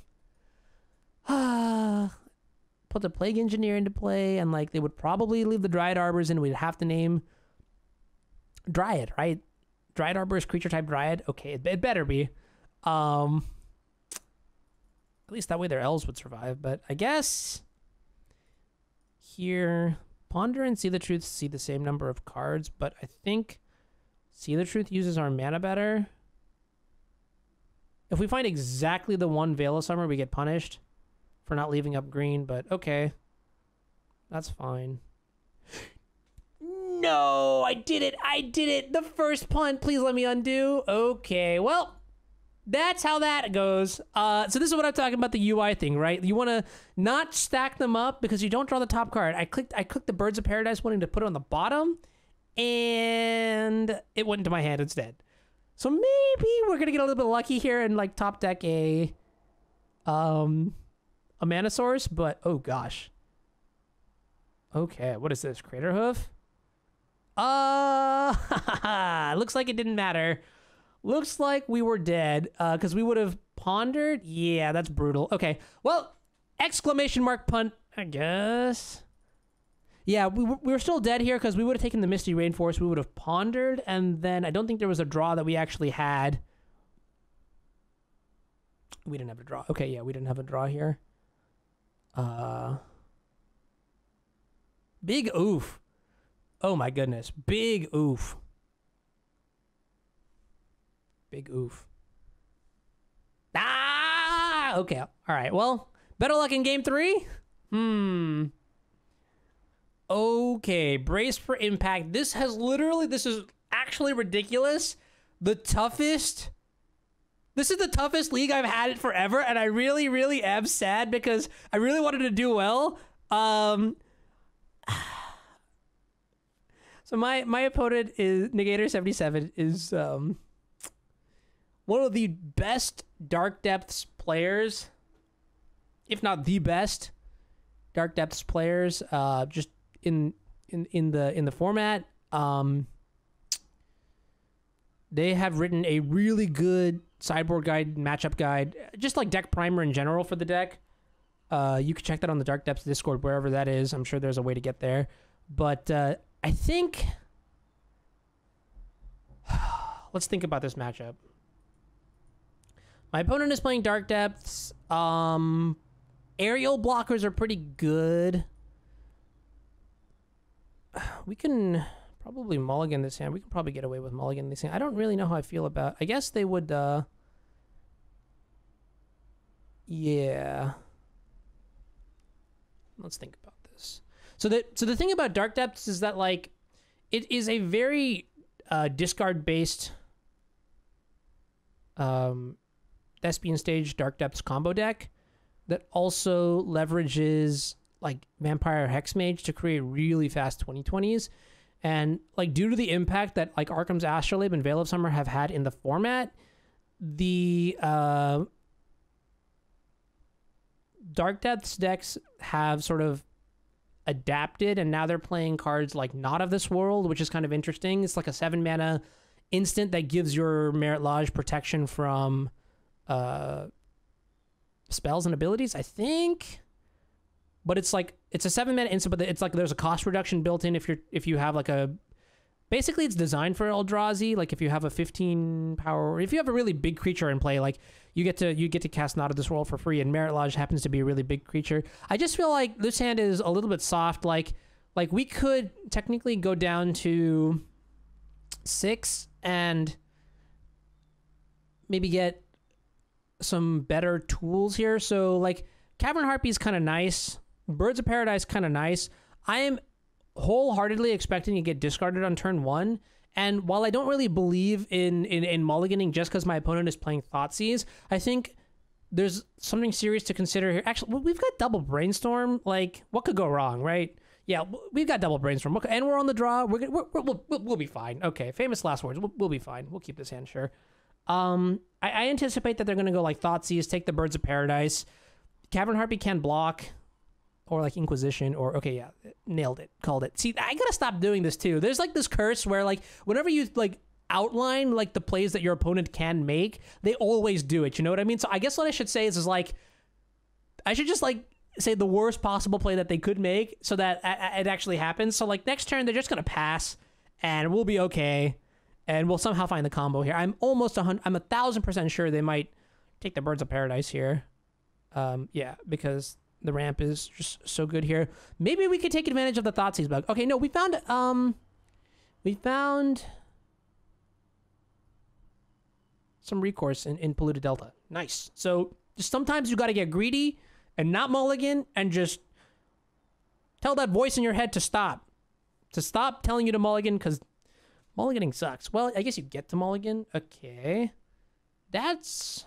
put the Plague Engineer into play, and like they would probably leave the Dryad Arbors and we'd have to name Dryad, right? Dryad Arbor is creature type Dryad. Okay, it better be. At least that way their elves would survive. But I guess here, Ponder and See the Truth see the same number of cards, but I think See the Truth uses our mana better. If we find exactly the one Veil of Summer, we get punished for not leaving up green, but okay. That's fine. No, I did it. I did it. The first punt. Please let me undo. Okay, well, that's how that goes. So this is what I'm talking about, the UI thing, right? You want to not stack them up because you don't draw the top card. I clicked the Birds of Paradise wanting to put it on the bottom, and it went into my hand instead. So maybe we're going to get a little bit lucky here and like top deck a Mana Source, but oh gosh. Okay, what is this? Crater Hoof? Looks like it didn't matter. Looks like we were dead, because we would have pondered. Yeah, that's brutal. Okay, well, exclamation mark punt, I guess. Yeah, we were still dead here because we would have taken the Misty Rainforest. We would have pondered, and then I don't think there was a draw that we actually had. We didn't have a draw. Okay, yeah, we didn't have a draw here. Big oof. Oh my goodness. Big oof. Big oof. Ah! Okay. All right. Well, better luck in game 3. Okay. Brace for impact. This is actually ridiculous. This is the toughest league I've had it forever, and I really, really am sad because I really wanted to do well. So my opponent is Negator77 is one of the best Dark Depths players, if not the best Dark Depths players, just in the format. They have written a really good sideboard guide, matchup guide, just like deck primer in general for the deck. You can check that on the Dark Depths Discord, wherever that is. I'm sure there's a way to get there. But I think... Let's think about this matchup. My opponent is playing Dark Depths. Aerial blockers are pretty good. We can probably mulligan this hand. We can probably get away with mulligan this hand. I don't really know how I feel about... I guess they would... Yeah. Let's think about this. So the thing about Dark Depths is that, like, it is a very discard-based Thespian Stage Dark Depths combo deck that also leverages, like, Vampire Hexmage to create really fast 2020s. And, like, due to the impact that, like, Arkham's Astrolabe and Veil of Summer have had in the format, the Dark Depths decks have sort of adapted, and now they're playing cards like Not of This World, which is kind of interesting. It's like a 7-mana instant that gives your Merit Lodge protection from spells and abilities, I think. But it's like, it's a 7-mana instant, but it's like there's a cost reduction built in if you have like a... Basically, it's designed for Eldrazi. Like, if you have a 15 power, or if you have a really big creature in play, like, you get to cast Not of This World for free, and Merit Lodge happens to be a really big creature. I just feel like this hand is a little bit soft. Like we could technically go down to 6 and maybe get some better tools here. So like Cavern Harpy is kind of nice. Birds of Paradise kind of nice. I am wholeheartedly expecting to get discarded on turn 1. And while I don't really believe in mulliganing just because my opponent is playing Thoughtseize, I think there's something serious to consider here. Actually, we've got double Brainstorm. Like, what could go wrong, right? Yeah, we've got double Brainstorm. And we're on the draw. We'll be fine. Okay, famous last words. We'll be fine. We'll keep this hand, sure. I anticipate that they're going to go like Thoughtseize, take the Birds of Paradise. Cavern Harpy can block. Or like Inquisition, or okay, yeah, nailed it, called it. See, I gotta stop doing this too. There's like this curse where like whenever you like outline like the plays that your opponent can make, they always do it. You know what I mean? So I guess what I should say is like I should just like say the worst possible play that they could make, so that it actually happens. So like next turn they're just gonna pass, and we'll be okay, and we'll somehow find the combo here. I'm 1,000% sure they might take the Birds of Paradise here. Yeah, because the ramp is just so good here. Maybe we could take advantage of the Thoughtseize bug. Okay, no, we found some recourse in Polluted Delta. Nice. So just sometimes you got to get greedy and not mulligan and just tell that voice in your head to stop. To stop telling you to mulligan, because mulliganing sucks. Well, I guess you get to mulligan. Okay. That's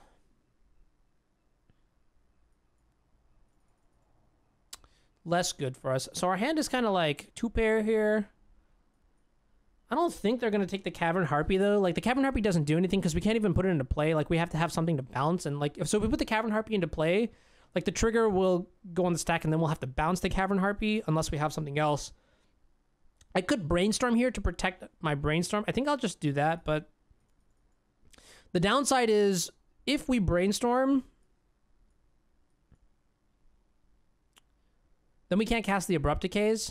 less good for us. So our hand is kind of like 2-pair here. I don't think they're going to take the Cavern Harpy, though. Like, the Cavern Harpy doesn't do anything because we can't even put it into play. Like, we have to have something to bounce. And, like, so if we put the Cavern Harpy into play, like, the trigger will go on the stack, and then we'll have to bounce the Cavern Harpy unless we have something else. I could Brainstorm here to protect my Brainstorm. I think I'll just do that, but the downside is if we Brainstorm, then we can't cast the Abrupt Decays.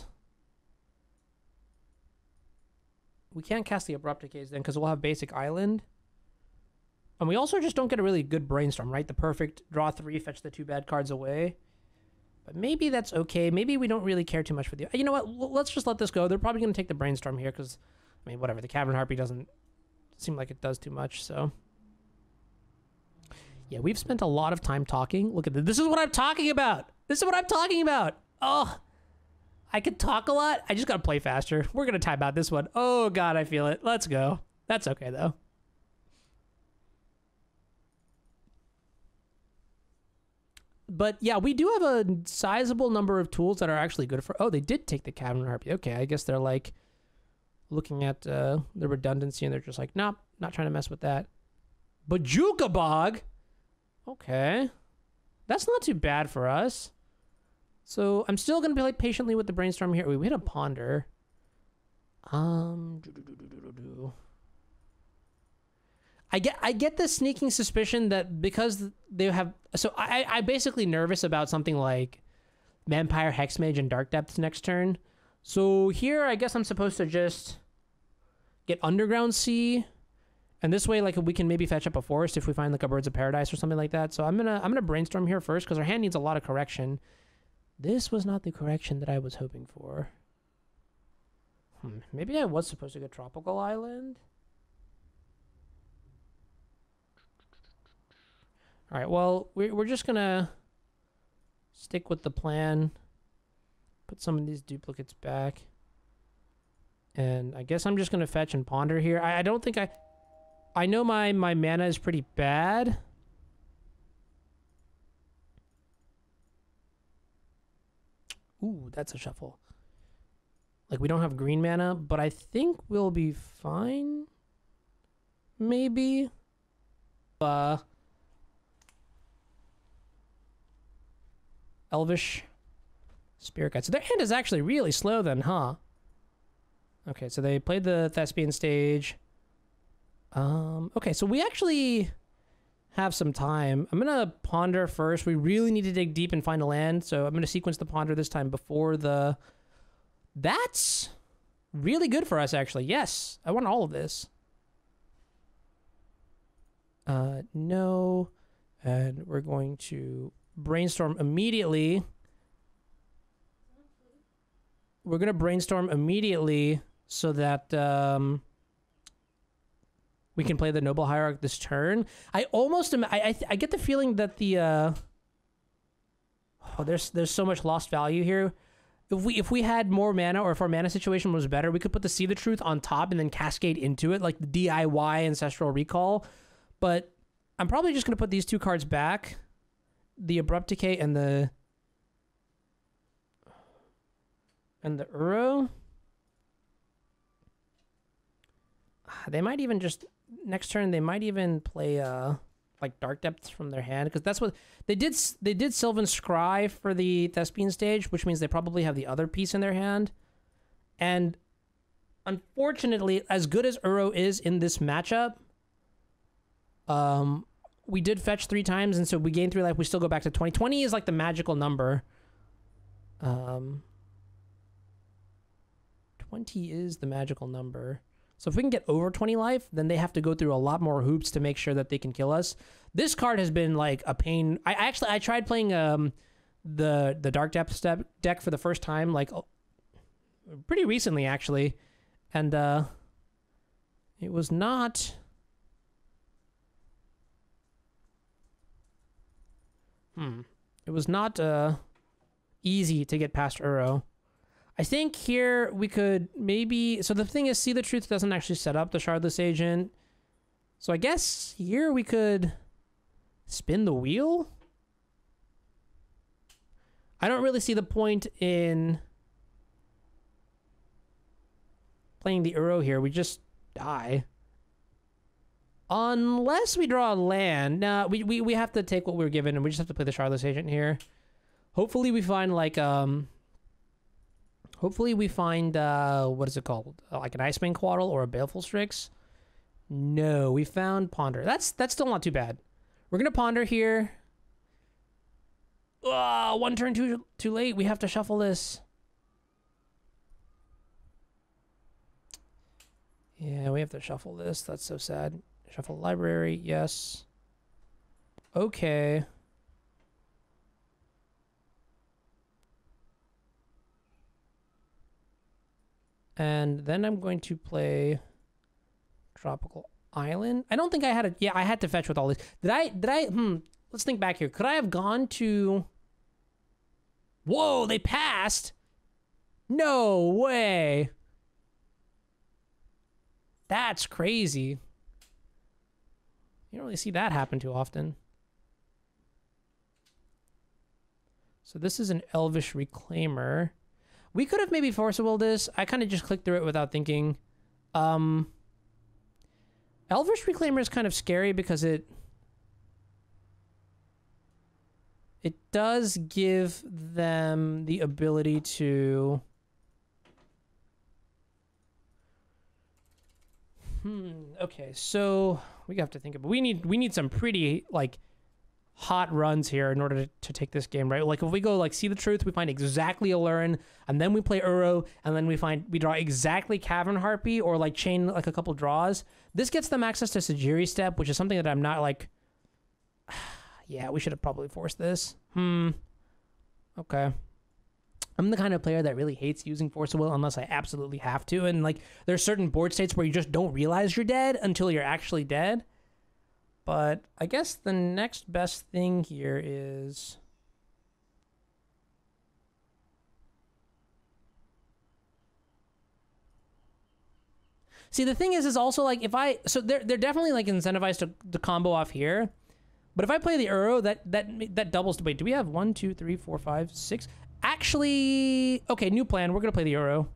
We can't cast the Abrupt Decays then because we'll have basic Island. And we also just don't get a really good Brainstorm, right? The perfect draw 3, fetch the 2 bad cards away. But maybe that's okay. Maybe we don't really care too much for the... You know what? Let's just let this go. They're probably going to take the Brainstorm here because, I mean, whatever. The Cavern Harpy doesn't seem like it does too much, so... Yeah, we've spent a lot of time talking. Look at this. This is what I'm talking about. This is what I'm talking about. Oh, I could talk a lot. I just got to play faster. We're going to time out this one. Oh, God, I feel it. Let's go. That's okay, though. But, yeah, we do have a sizable number of tools that are actually good for... Oh, they did take the Cavern Harpy. Okay, I guess they're, like, looking at the redundancy, and they're just like, nope, not trying to mess with that. Bojuka Bog? Okay. That's not too bad for us. So I'm still going to be like patiently with the Brainstorm here. Wait, we hit a Ponder. I get the sneaking suspicion that because they have... So I'm basically nervous about something like Vampire, Hexmage, and Dark Depths next turn. So here I guess I'm supposed to just get Underground Sea. And this way, like, we can maybe fetch up a forest if we find like a Birds of Paradise or something like that. So I'm gonna Brainstorm here first because our hand needs a lot of correction. This was not the correction that I was hoping for. Maybe I was supposed to get Tropical Island. All right, well, we're just gonna stick with the plan. Put some of these duplicates back. And I guess I'm just gonna fetch and Ponder here. I don't think I know my mana is pretty bad. Ooh, that's a shuffle. Like, we don't have green mana, but I think we'll be fine. Maybe. Elvish Spirit Guide. So their hand is actually really slow then, huh? Okay, so they played the Thespian stage. Okay, so we actually have some time. I'm gonna Ponder first. We really need to dig deep and find a land, so I'm gonna sequence the Ponder this time before the... That's really good for us, actually. Yes, I want all of this. No. And we're going to Brainstorm immediately. We're gonna Brainstorm immediately so that, we can play the Noble Hierarch this turn. I almost am. I get the feeling that the there's so much lost value here. If we had more mana, or if our mana situation was better, we could put the See the Truth on top and then cascade into it, like the DIY Ancestral Recall. But I'm probably just gonna put these two cards back, the Abrupt Decay and the Uro. They might even just next turn. They might even play like Dark Depths from their hand, because that's what they did. They did Sylvan Scry for the Thespian stage, which means they probably have the other piece in their hand. And unfortunately, as good as Uro is in this matchup, we did fetch 3 times, and so we gain 3 life. We still go back to 20. 20 is like the magical number. 20 is the magical number. So if we can get over 20 life, then they have to go through a lot more hoops to make sure that they can kill us. This card has been like a pain. I tried playing the Dark Depths deck for the first time, like pretty recently actually, and it was not. It was not easy to get past Uro. I think here we could maybe... So the thing is, See the Truth doesn't actually set up the Shardless Agent. So I guess here we could spin the wheel? I don't really see the point in playing the Uro here. We just die. Unless we draw a land. Nah, we have to take what we were given, and we just have to play the Shardless Agent here. Hopefully we find like... Hopefully we find, what is it called? Like an Iceman Quaddle or a Baleful Strix? No, we found Ponder. That's still not too bad. We're going to Ponder here. One turn too late. We have to shuffle this. Yeah, we have to shuffle this. That's so sad. Shuffle library, yes. Okay. And then I'm going to play Tropical Island. I don't think I had a... Yeah, I had to fetch with all these. Did I... Let's think back here. Could I have gone to... Whoa, they passed? No way. That's crazy. You don't really see that happen too often. So this is an Elvish Reclaimer. We could have maybe Force of Will this. I kind of just clicked through it without thinking. Elvish Reclaimer is kind of scary because it does give them the ability to... Okay, so we have to think about... We need some pretty, like... hot runs here in order to take this game, right? Like if we go like See the Truth, we find exactly Aluren, and then we play Uro, and then we draw exactly Cavern Harpy, or like chain like a couple draws. This gets them access to Sajiri Step, which is something that I'm not like... Yeah, we should have probably forced this. Okay. I'm the kind of player that really hates using Force of Will unless I absolutely have to, and like there's certain board states where you just don't realize you're dead until you're actually dead. But I guess the next best thing here is... See, the thing is also like if I... So they're definitely like incentivized to combo off here. But if I play the Uro, that doubles... Wait, do we have 1, 2, 3, 4, 5, 6? Actually... Okay, new plan. We're going to play the Uro.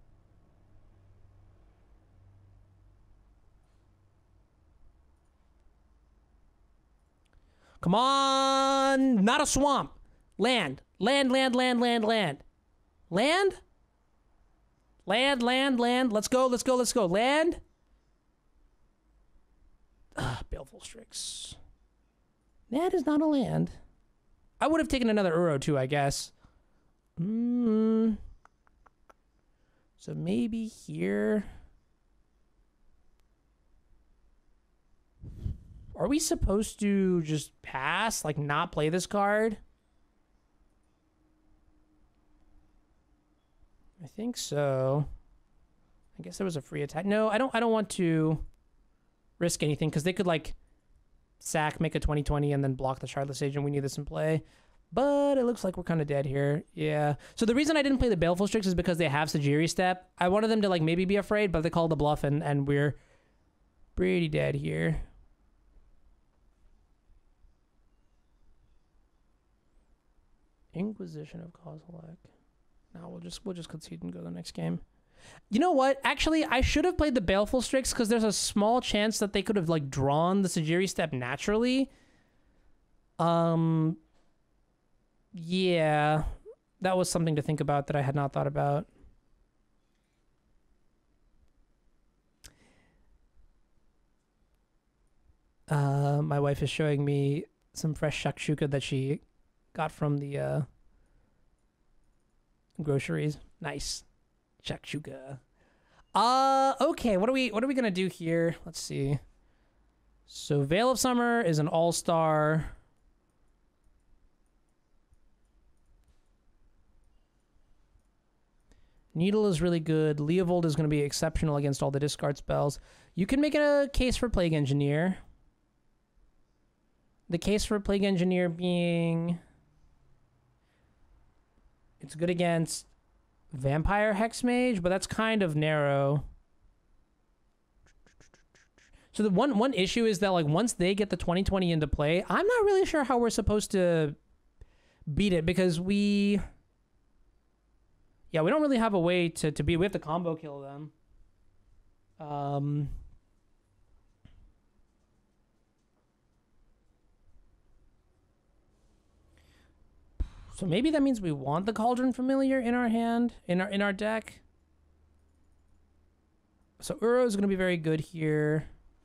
Come on! Not a swamp! Land! Land, land, land, land, land. Land? Land, land, land. Let's go, let's go, let's go. Land? Baleful Strix. That is not a land. I would have taken another Uro too, I guess. So maybe here... Are we supposed to just pass? Like, not play this card? I think so. I guess there was a free attack. No, I don't want to risk anything because they could like sack, make a 2020, and then block the Shardless Agent. We need this in play. But it looks like we're kind of dead here. Yeah. So the reason I didn't play the Baleful Strix is because they have Sajiri Step. I wanted them to like maybe be afraid, but they called the bluff and we're pretty dead here. Inquisition of Kozilek. No, we'll just concede and go to the next game. You know what? Actually, I should have played the Baleful Strix because there's a small chance that they could have like drawn the Sajiri Step naturally. Yeah, that was something to think about that I had not thought about. My wife is showing me some fresh shakshuka that she got from the groceries. Nice. Shakshuka. Okay, what are we gonna do here? Let's see. So Veil of Summer is an all-star. Needle is really good. Leovold is going to be exceptional against all the discard spells. You can make a case for Plague Engineer. The case for Plague Engineer being... it's good against Vampire Hexmage, but that's kind of narrow. So the one issue is that like once they get the 2020 into play, I'm not really sure how we're supposed to beat it because we don't really have a way to beat. We have to combo kill them. So maybe that means we want the Cauldron Familiar in our hand, in our deck. So Uro is going to be very good here.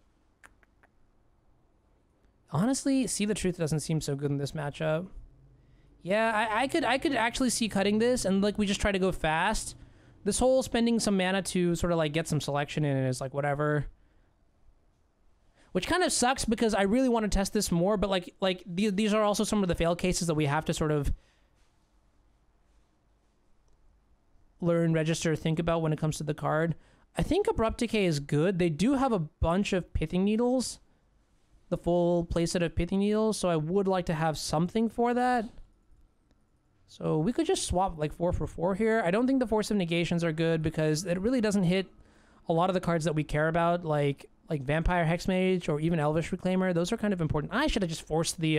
Honestly, See the Truth doesn't seem so good in this matchup. Yeah, I could actually see cutting this and like we just try to go fast. This whole spending some mana to sort of like get some selection in is like whatever. Which kind of sucks because I really want to test this more, but like these are also some of the fail cases that we have to sort of learn, register, think about when it comes to the card. I think Abrupt Decay is good. They do have a bunch of Pithing Needles. The full playset of Pithing Needles, so I would like to have something for that. So we could just swap like 4 for 4 here. I don't think the Force of Negations are good because it really doesn't hit a lot of the cards that we care about, like Vampire Hexmage or even Elvish Reclaimer. Those are kind of important. I should have just forced the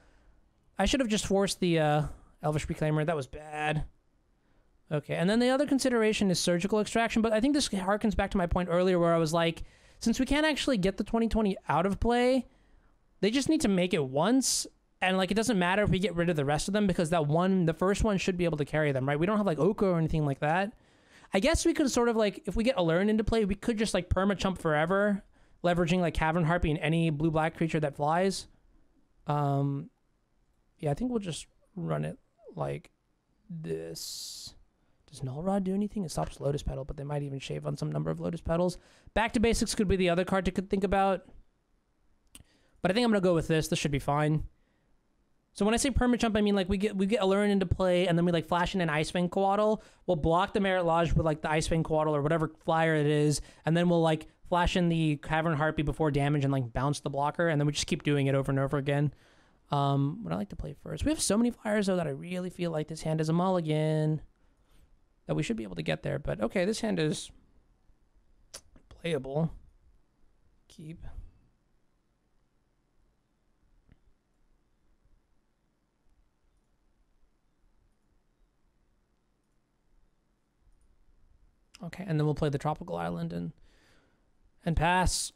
Elvish Reclaimer. That was bad. Okay, and then the other consideration is Surgical Extraction, but I think this harkens back to my point earlier where I was like, since we can't actually get the 2020 out of play, they just need to make it once. And like it doesn't matter if we get rid of the rest of them because the first one should be able to carry them, right? We don't have like Oko or anything like that. I guess we could sort of like, if we get Alluren into play, we could just like perma-chump forever, leveraging like Cavern Harpy and any blue-black creature that flies. Yeah, I think we'll just run it like this. Does Null Rod do anything? It stops Lotus Petal, but they might even shave on some number of Lotus Petals. Back to Basics could be the other card to think about. But I think I'm going to go with this. This should be fine. So when I say perma-chump, I mean like we get Alluren into play, and then we like flash in an Icefang Coatl. We'll block the Merit Lodge with like the Icefang Coatl or whatever flyer it is, and then we'll like flash in the Cavern Harpy before damage and like bounce the blocker, and then we just keep doing it over and over again. What I like to play first. We have so many flyers though that I really feel like this hand is a mulligan. That we should be able to get there, but okay, this hand is playable. Keep. Okay, and then we'll play the Tropical Island and pass.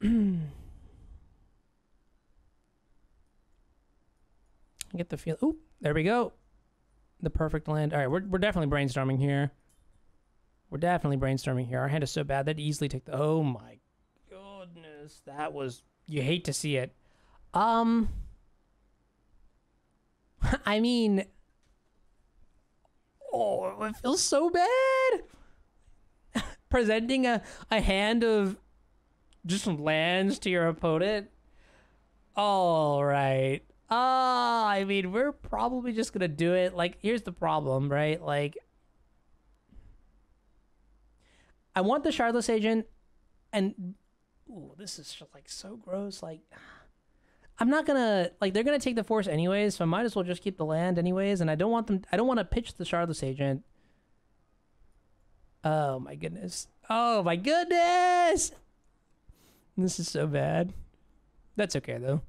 Get the feel. Ooh, there we go. The perfect land. All right, we're definitely brainstorming here. We're definitely brainstorming here. Our hand is so bad that easily take the... oh my goodness, that was... you hate to see it. I mean... oh, it feels so bad. Presenting a hand of just lands to your opponent. All right. I mean, we're probably just gonna do it. Like, here's the problem, right? Like, I want the Shardless Agent, and Ooh, this is just like so gross. Like, I'm not gonna like they're gonna take the force anyways, so I might as well just keep the land anyways. And I don't want them. I don't want to pitch the Shardless Agent. Oh my goodness. Oh my goodness. This is so bad. That's okay though.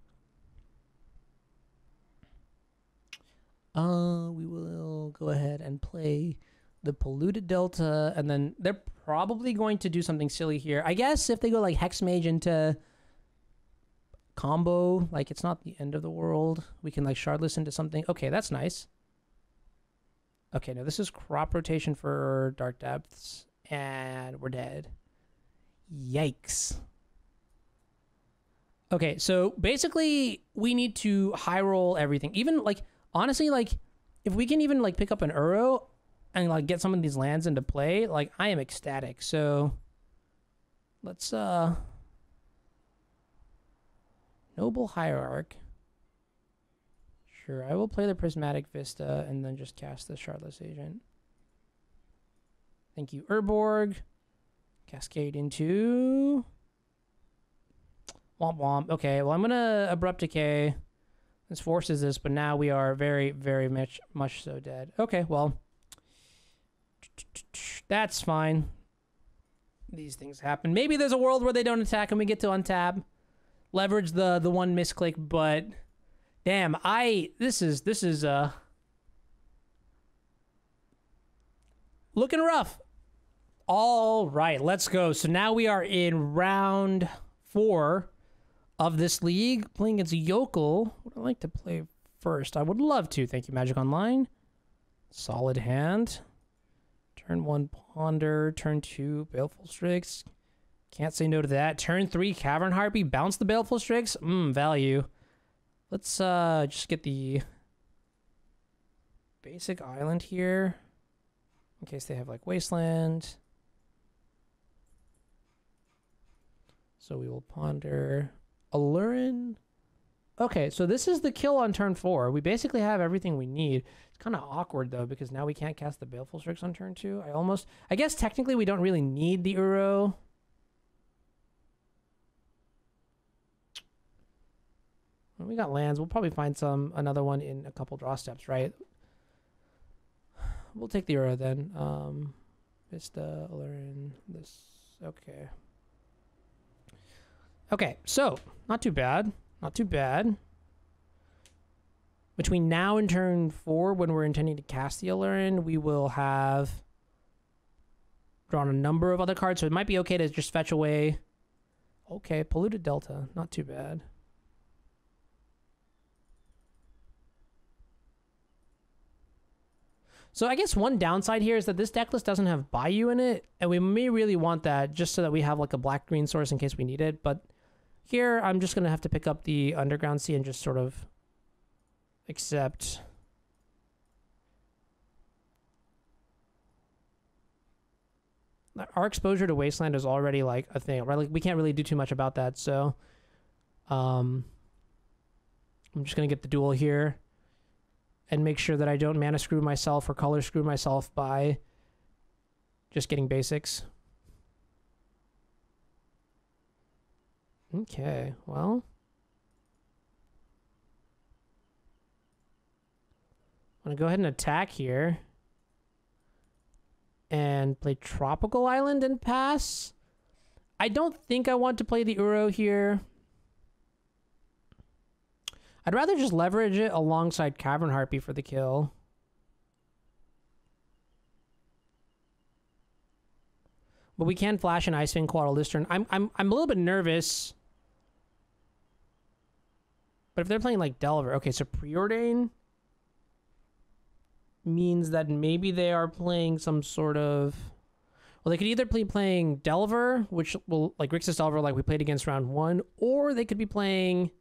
We will go ahead and play the Polluted Delta, and then they're probably going to do something silly here. I guess if they go like Hex Mage into combo, like it's not the end of the world. We can like Shardless into something. Okay, that's nice. Okay, no, this is crop rotation for Dark Depths, and we're dead. Yikes. Okay, so basically we need to high roll everything. Even like honestly, like if we can even like pick up an Uro and like get some of these lands into play, like I am ecstatic. So let's Noble Hierarch. Sure, I will play the Prismatic Vista and then just cast the Shardless Agent. Thank you, Urborg. Cascade into Womp Womp. Okay, well I'm gonna Abrupt Decay. This forces this, but now we are very, very much so dead. Okay, well, that's fine. These things happen. Maybe there's a world where they don't attack and we get to untap, leverage the one misclick. But damn, this is looking rough. All right, let's go. So now we are in round 4 of this league, playing against Yokel. Would I like to play first? I would love to. Thank you, Magic Online. Solid hand. Turn 1, Ponder. Turn 2, Baleful Strix. Can't say no to that. Turn 3, Cavern Harpy. Bounce the Baleful Strix. Value. Let's just get the basic island here, in case they have like Wasteland. So we will Ponder Alurin. Okay, so this is the kill on turn 4. We basically have everything we need. It's kind of awkward though, because now we can't cast the Baleful Strix on turn 2. I guess technically we don't really need the Uro. Well, we got lands. We'll probably find another one in a couple draw steps, right? We'll take the Uro then. Vista, Alurin, this. Okay. Okay, so not too bad. Not too bad. Between now and turn 4, when we're intending to cast the Alurin, we will have drawn a number of other cards, so it might be okay to just fetch away. Okay, Polluted Delta. Not too bad. So I guess one downside here is that this deck list doesn't have Bayou in it, and we may really want that just so that we have like a black-green source in case we need it, but here I'm just going to have to pick up the Underground Sea and just sort of accept. Our exposure to Wasteland is already like a thing, right? Like we can't really do too much about that, so I'm just going to get the duel here and make sure that I don't mana screw myself or color screw myself by just getting basics. Okay, well. I'm going to go ahead and attack here. And play Tropical Island and pass. I don't think I want to play the Uro here. I'd rather just leverage it alongside Cavern Harpy for the kill. But we can flash an Ice Fang Quaddle this turn. I'm a little bit nervous. But if they're playing like Delver, okay, so Preordain means that maybe they are playing some sort of. Well, they could either be playing Delver, which will like Grixis Delver, like we played against round 1, or they could be playing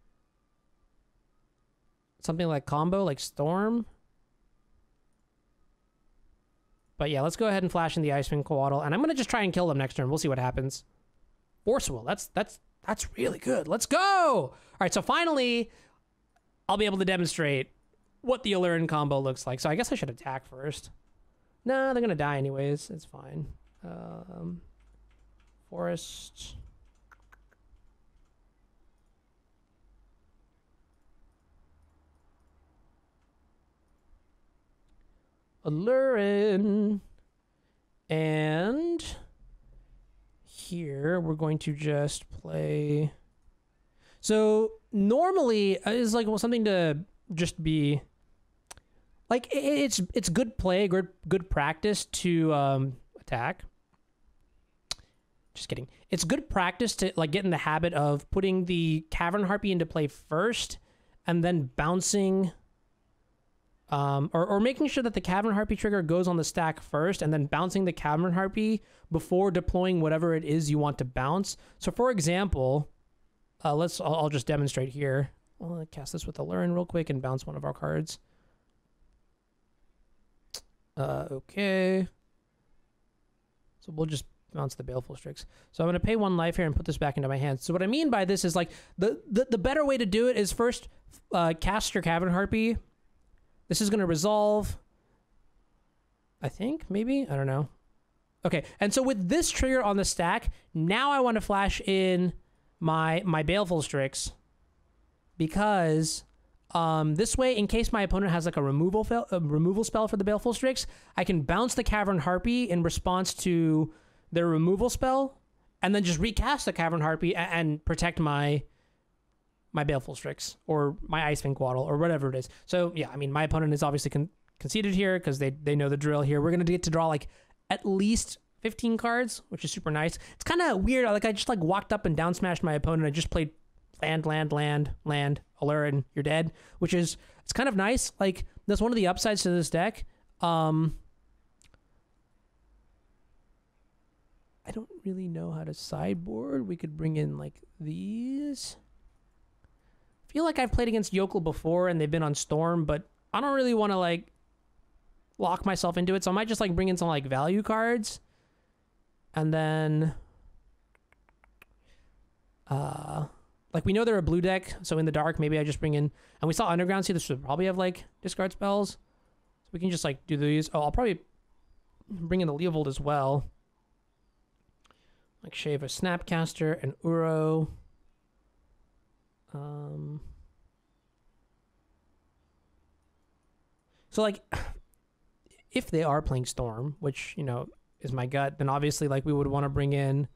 something like combo, like Storm. But yeah, let's go ahead and flash in the Ice Fang Quaddle, and I'm gonna just try and kill them next turn. We'll see what happens. Force Will. That's really good. Let's go! All right, so finally, I'll be able to demonstrate what the Alurin combo looks like. So I guess I should attack first. No, they're gonna die anyways. It's fine. Forest. Alurin. And here we're going to just play. So normally it's like something to just be like it's good play, good practice to attack. Just kidding. It's good practice to like get in the habit of putting the Cavern Harpy into play first and then bouncing or making sure that the Cavern Harpy trigger goes on the stack first and then bouncing the Cavern Harpy before deploying whatever it is you want to bounce. So for example, I'll just demonstrate here. I'll cast this with Alurin real quick and bounce one of our cards. Okay. So we'll just bounce the Baleful Strix. So I'm going to pay 1 life here and put this back into my hand. So what I mean by this is like the better way to do it is first cast your Cavern Harpy. This is going to resolve. I think, maybe? I don't know. Okay, and so with this trigger on the stack, now I want to flash in my Baleful Strix because this way, in case my opponent has like a removal spell for the Baleful Strix, I can bounce the Cavern Harpy in response to their removal spell, and then just recast the Cavern Harpy and protect my Baleful Strix or my Ice-Fang Quaddle or whatever it is. So yeah, I mean, my opponent is obviously conceded here because they know the drill here. We're gonna get to draw like at least 15 cards, which is super nice. It's kind of weird. Like I just like walked up and down smashed my opponent. I just played land, Alurin, you're dead, which is, it's kind of nice. Like that's one of the upsides to this deck. I don't really know how to sideboard. We could bring in like these. I feel like I've played against Yokel before and they've been on Storm, but I don't really want to like lock myself into it. So I might just like bring in some like value cards. And then like we know they're a blue deck, so in the dark maybe I just bring in, and we saw Underground Sea, this should probably have like discard spells. So we can just like do these. Oh, I'll probably bring in the Leovold as well. Like shave a Snapcaster and Uro. So like if they are playing Storm, which, you know, is my gut, then obviously like we would want to bring in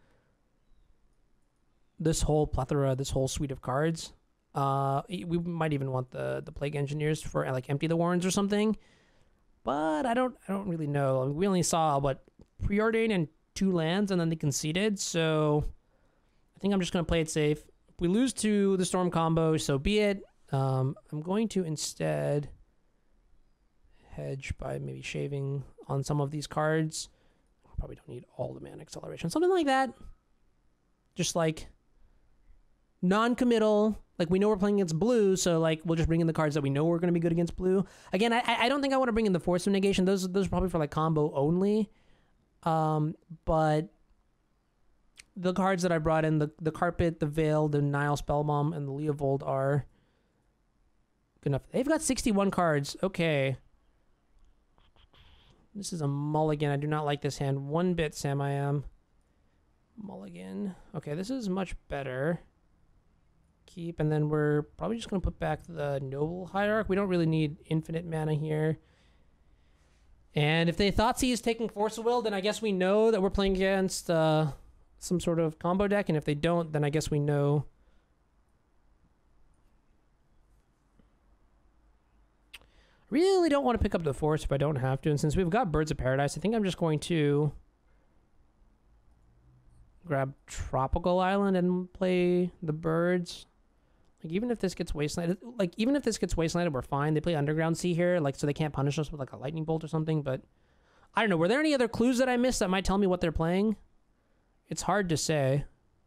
this whole plethora, this whole suite of cards. We might even want the Plague Engineers for like empty the Warrens or something. But I don't really know. I mean, we only saw what Preordain and 2 lands and then they conceded, so I think I'm just gonna play it safe. If we lose to the Storm combo, so be it. I'm going to instead hedge by maybe shaving on some of these cards. Probably don't need all the mana acceleration, something like that. Just like non-committal, like we know we're playing against blue, so like we'll just bring in the cards that we know we're going to be good against blue. Again, I don't think I want to bring in the Force of Negation. Those are probably for like combo only. But the cards that I brought in, the Carpet, the Veil, the Nile Spellbomb, and the Leovold are good enough. They've got 61 cards. Okay. This is a mulligan. I do not like this hand one bit, Sam. I am. Mulligan. Okay, this is much better. Keep, and then we're probably just going to put back the Noble Hierarch. We don't really need infinite mana here. And if they Thoughtseize is taking Force of Will, then I guess we know that we're playing against some sort of combo deck. And if they don't, then I guess we know. I really don't want to pick up the Force if I don't have to. And since we've got Birds of Paradise, I think I'm just going to grab Tropical Island and play the birds. Like even if this gets wastelanded, we're fine. They play Underground Sea here, like so they can't punish us with like a lightning bolt or something. But I don't know. Were there any other clues that I missed that might tell me what they're playing? It's hard to say.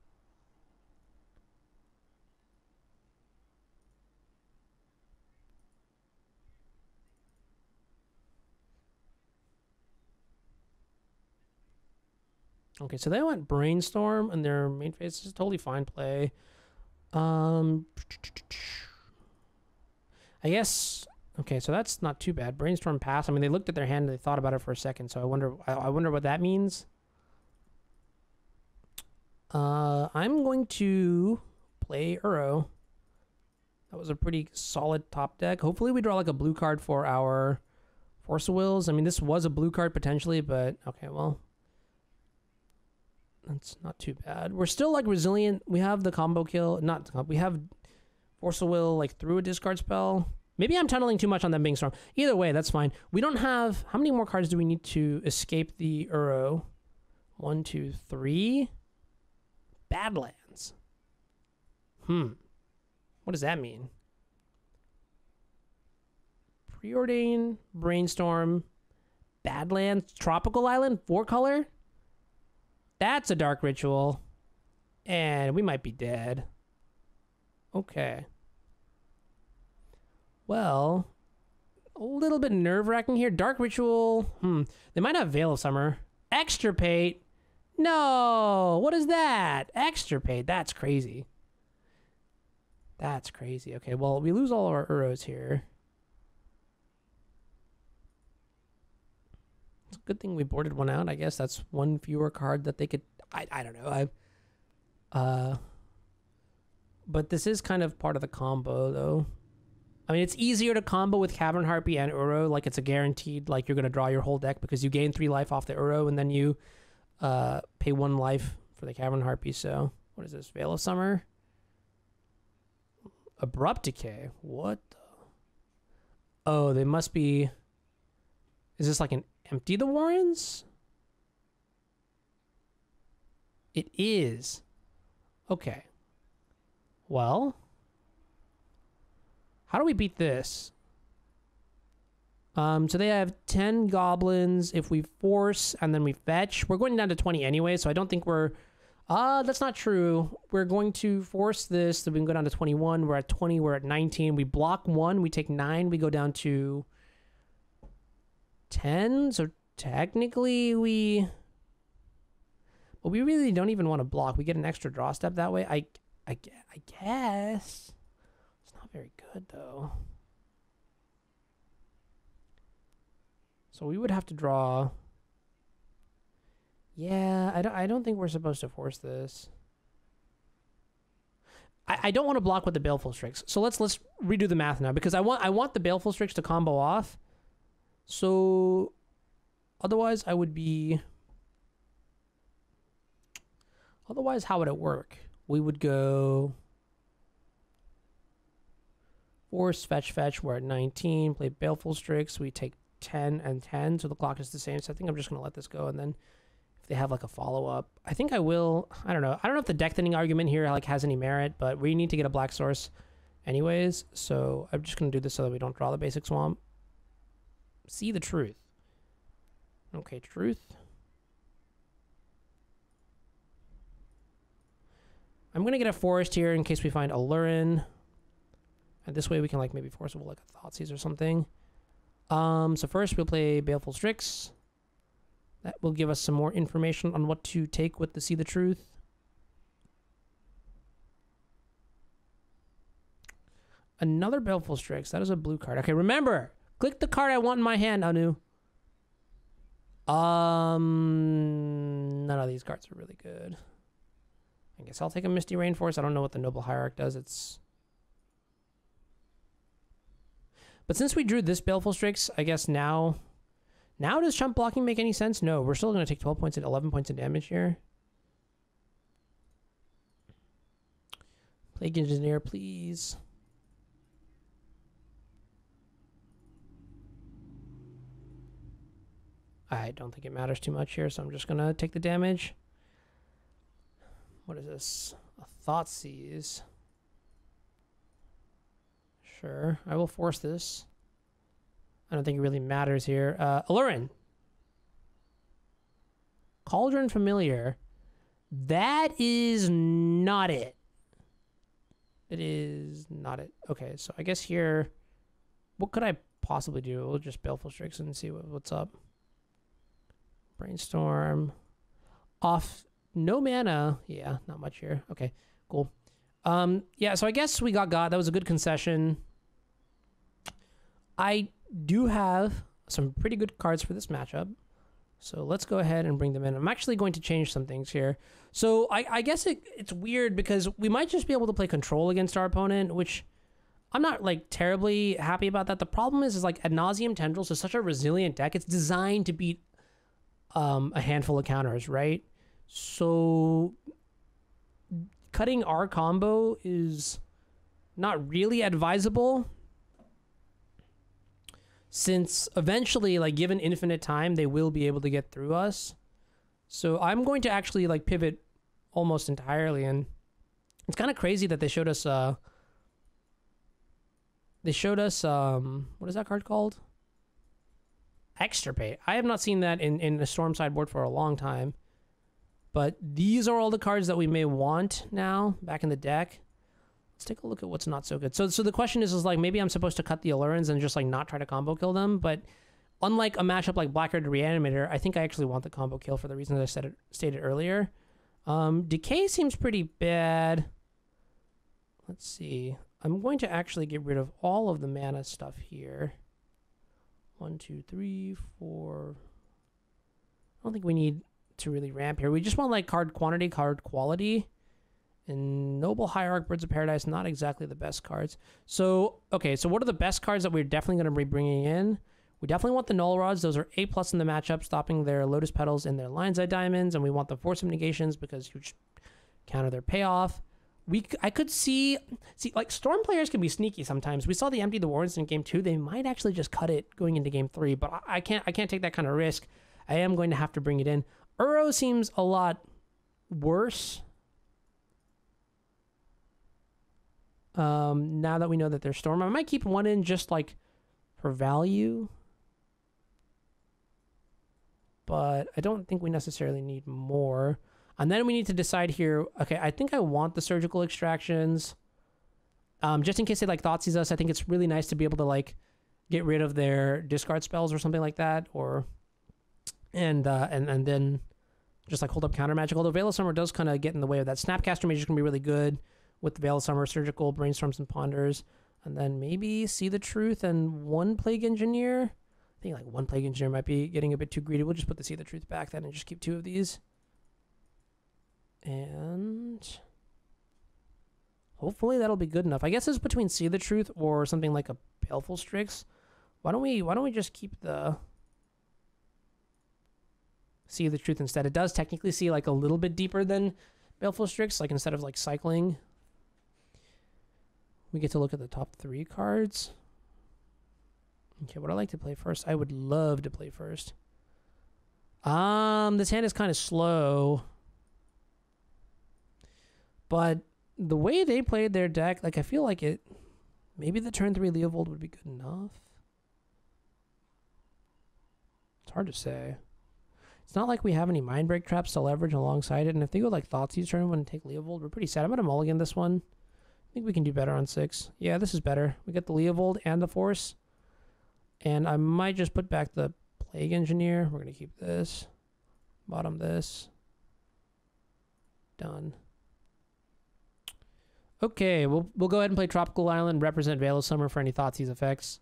Okay, so they went Brainstorm, and their main phase is totally fine play. I guess, okay, so that's not too bad. Brainstorm pass. I mean, they looked at their hand and they thought about it for a second, so I wonder what that means. I'm going to play Uro. That was a pretty solid top deck. Hopefully we draw like a blue card for our Force of Wills. I mean, this was a blue card potentially, but okay, well. That's not too bad. We're still like resilient. We have the combo kill. We have Force of Will like through a discard spell. Maybe I'm tunneling too much on them being strong. Either way, that's fine. We don't have... How many more cards do we need to escape the Uro? 1, 2, 3. Badlands. What does that mean? Preordain, Brainstorm, Badlands, Tropical Island, 4-color? That's a Dark Ritual. And we might be dead. Okay. Well, a little bit nerve-wracking here. Dark Ritual. They might have Veil of Summer. Extirpate. No. What is that? Extirpate. That's crazy. That's crazy. Okay, well, we lose all of our Uros here. It's a good thing we boarded one out. I guess that's one fewer card that they could... I don't know. But this is kind of part of the combo, though. I mean, it's easier to combo with Cavern Harpy and Uro. Like, it's a guaranteed, like, you're going to draw your whole deck because you gain 3 life off the Uro, and then you pay 1 life for the Cavern Harpy. So, what is this? Veil of Summer? Abrupt Decay. What the... Oh, they must be... Is this like an Empty the Warrens? It is. Okay. Well... How do we beat this? So they have 10 goblins. If we force and then we fetch, we're going down to 20 anyway, so I don't think we're... that's not true. We're going to force this, so we can go down to 21. We're at 20, we're at 19. We block 1, we take 9, we go down to 10. So technically we... But we really don't even want to block. We get an extra draw step that way. I guess... Very good, though. So we would have to draw... Yeah, I don't think we're supposed to force this. I don't want to block with the Baleful Strix. So let's redo the math now, because I want the Baleful Strix to combo off. So otherwise I would be... Otherwise, how would it work? We would go... Force, fetch, we're at 19. Play Baleful Strix, we take 10 and 10, so the clock is the same. So I think I'm just going to let this go, and then if they have like a follow-up, I think I will. I don't know. I don't know if the deck thinning argument here like has any merit, but we need to get a black source anyways, so I'm just going to do this so that we don't draw the basic swamp. See the truth. Okay, truth. I'm going to get a forest here in case we find Alurin. And this way we can like maybe forcible like a Thoughtseize or something. So first we'll play Baleful Strix. That will give us some more information on what to take with the See the Truth. Another Baleful Strix. That is a blue card. Okay, remember, click the card I want in my hand, Anu. None of these cards are really good. I guess I'll take a Misty Rainforest. I don't know what the Noble Hierarch does. It's... But since we drew this Baleful Strix, I guess now does chump blocking make any sense? No, we're still going to take 12 points and 11 points of damage here. Plague Engineer, please. I don't think it matters too much here, so I'm just going to take the damage. What is this? A Thoughtseize. Sure, I will force this. I don't think it really matters here. Alurin. Cauldron Familiar. That is not it. It is not it. Okay, so I guess here... What could I possibly do? We'll just Baleful Strix and see what's up. Brainstorm. Off... No mana. Yeah, not much here. Okay, cool. Yeah, so I guess we got God. That was a good concession. I do have some pretty good cards for this matchup. So let's go ahead and bring them in. I'm actually going to change some things here. So I guess it's weird because we might just be able to play control against our opponent, which I'm not like terribly happy about that. The problem is like Ad Nauseam Tendrils is such a resilient deck. It's designed to beat a handful of counters, right? So cutting our combo is not really advisable, since eventually, like given infinite time, they will be able to get through us. So I'm going to actually like pivot almost entirely, and it's kind of crazy that they showed us what is that card called? Extirpate. I have not seen that in a Storm sideboard for a long time. But these are all the cards that we may want now back in the deck. Let's take a look at what's not so good. So the question is like, maybe I'm supposed to cut the Allurans and just like not try to combo kill them. But unlike a matchup like Blackguard Reanimator, I think I actually want the combo kill for the reasons I stated earlier. Decay seems pretty bad. Let's see. I'm going to actually get rid of all of the mana stuff here. 1, 2, 3, 4. I don't think we need to really ramp here. We just want like card quantity, card quality. And Noble Hierarch, Birds of Paradise, not exactly the best cards. So, okay, so what are the best cards that we're definitely going to be bringing in? We definitely want the Null Rods. Those are A+ in the matchup, stopping their Lotus Petals and their Lion's Eye Diamonds. And we want the Force of Negations because you counter their payoff. I could see like Storm players can be sneaky sometimes. We saw the Empty the Wardens in game 2. They might actually just cut it going into game 3, but I can't take that kind of risk. I am going to have to bring it in. Uro seems a lot worse. Now that we know that they're Storm, I might keep one in just like for value, but I don't think we necessarily need more. And then we need to decide here, okay, I think I want the Surgical Extractions. Just in case they like Thoughtseize us, I think it's really nice to be able to like get rid of their discard spells or something like that, or and then just like hold up counter magic. Although Veil of Summer does kind of get in the way of that. Snapcaster Mage is gonna be really good with Veil of Summer, Surgical, Brainstorms, and Ponders. And then maybe See the Truth and one Plague Engineer. I think like one Plague Engineer might be getting a bit too greedy. We'll just put the See the Truth back then and just keep 2 of these. And hopefully that'll be good enough. I guess it's between See the Truth or something like a Baleful Strix. Why don't we just keep the See the Truth instead? It does technically see like a little bit deeper than Baleful Strix, like instead of like cycling. We get to look at the top 3 cards. Okay, what I like to play first? I would love to play first. This hand is kind of slow. But the way they played their deck, like I feel like maybe the turn 3 Leovold would be good enough. It's hard to say. It's not like we have any Mind Break traps to leverage alongside it, and if they go like Thoughtseize turn 1 and take Leovold, we're pretty sad. I'm going to mulligan this one. I think we can do better on 6. Yeah, this is better. We get the Leovold and the Force. And I might just put back the Plague Engineer. We're going to keep this. Bottom this. Done. Okay, we'll go ahead and play Tropical Island, represent Veil of Summer for any Thoughtseize effects.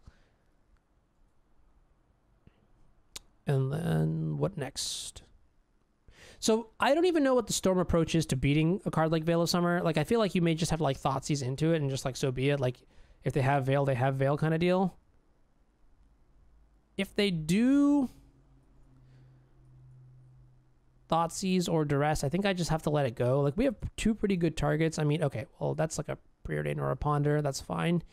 And then what next? So I don't even know what the Storm approach is to beating a card like Veil of Summer. Like I feel like you may just have to like Thoughtseize into it and just like so be it. Like if they have Veil kind of deal. If they do Thoughtseize or Duress, I think I just have to let it go. Like we have 2 pretty good targets. I mean, okay, well that's like a Preordain or a Ponder. That's fine.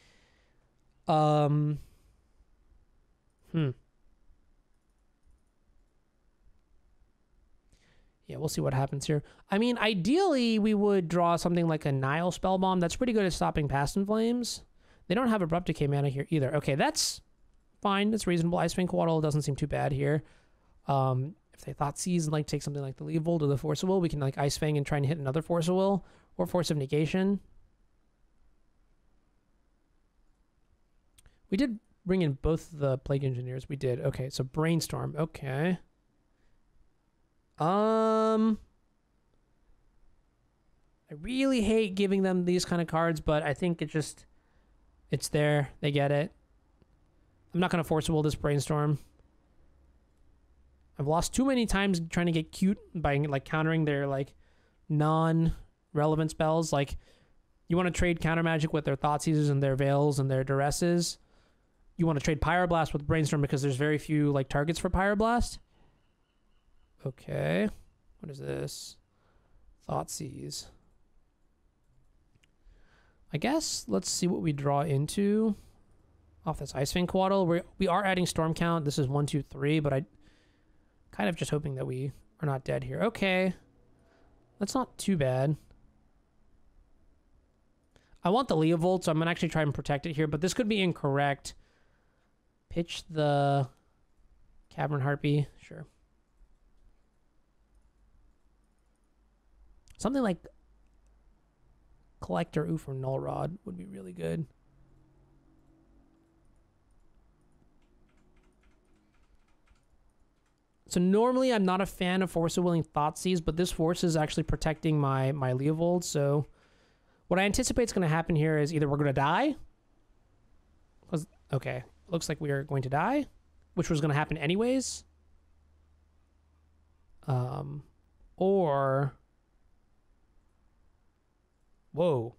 Yeah, we'll see what happens here. I mean, ideally, we would draw something like a Nile Spellbomb. That's pretty good at stopping Past in Flames. They don't have Abrupt Decay mana here either. Okay, that's fine. That's reasonable. Ice Fang Coatl doesn't seem too bad here. If they Thoughtseize and like take something like the Leovold or the Force of Will, we can like Ice Fang and try and hit another Force of Will or Force of Negation. We did bring in both the Plague Engineers. We did. Okay, so Brainstorm. Okay. I really hate giving them these kind of cards, but I think it's there. They get it. I'm not going to Force of Will this Brainstorm. I've lost too many times trying to get cute by like countering their like non-relevant spells. Like You want to trade Counter Magic with their Thoughtseizes and their Veils and their Duresses. You want to trade Pyroblast with Brainstorm because there's very few like targets for Pyroblast. Okay. What is this? Thoughtseize. I guess let's see what we draw into off this Ice Fang Quaddle. We are adding Storm Count. This is 1, 2, 3, but I kind of just hoping that we are not dead here. Okay. That's not too bad. I want the Leovold, so I'm going to actually try and protect it here, but this could be incorrect. Pitch the Cavern Harpy. Sure. Something like Collector Oof or Null Rod would be really good. So normally I'm not a fan of Force of Willing Thoughtseize, but this Force is actually protecting my Leovold, so what I anticipate is going to happen here is either we're going to die. Okay, looks like we are going to die, which was going to happen anyways. Or... Whoa.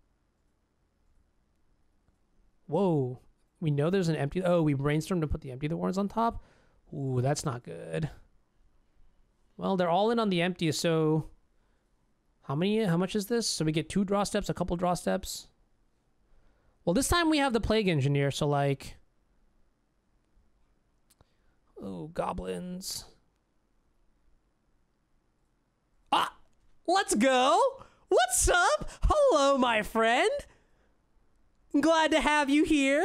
Whoa. We know there's an empty... Oh, we brainstormed to put the Empty the Warrens on top? Ooh, that's not good. Well, they're all in on the empty, so... How much is this? So we get 2 draw steps, a couple draw steps. Well, this time we have the Plague Engineer, so like... Oh, goblins. Ah! Let's go! What's up? Hello, my friend. Glad to have you here.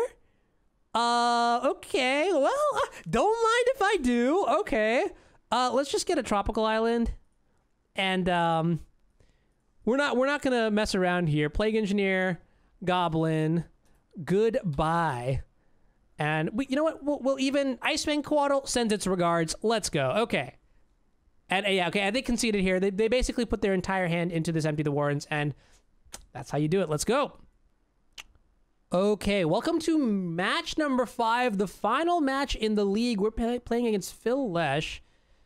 Okay. Well, don't mind if I do. Okay. Let's just get a tropical island. And, we're not gonna mess around here. Plague Engineer, Goblin, goodbye. And you know what? We'll even Ice Fang Quaddle sends its regards. Let's go. Okay. And yeah, okay, they conceded here. They basically put their entire hand into this Empty the Warrens, and that's how you do it. Let's go. Okay, welcome to match number 5, the final match in the league. We're playing against Phil Lesh.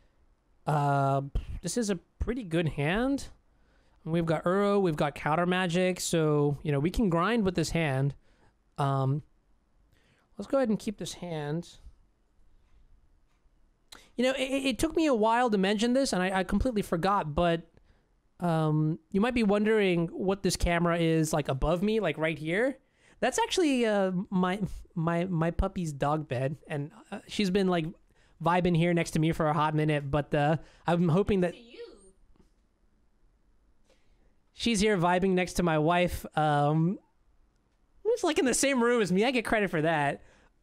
This is a pretty good hand. We've got Uro, we've got Counter Magic, so, you know, we can grind with this hand. Let's go ahead and keep this hand. You know, it took me a while to mention this, and I completely forgot, but you might be wondering what this camera is, like, above me, like, right here. That's actually my puppy's dog bed, and she's been, like, vibing here next to me for a hot minute, but I'm hoping that... She's here vibing next to my wife. It's like in the same room as me. I get credit for that.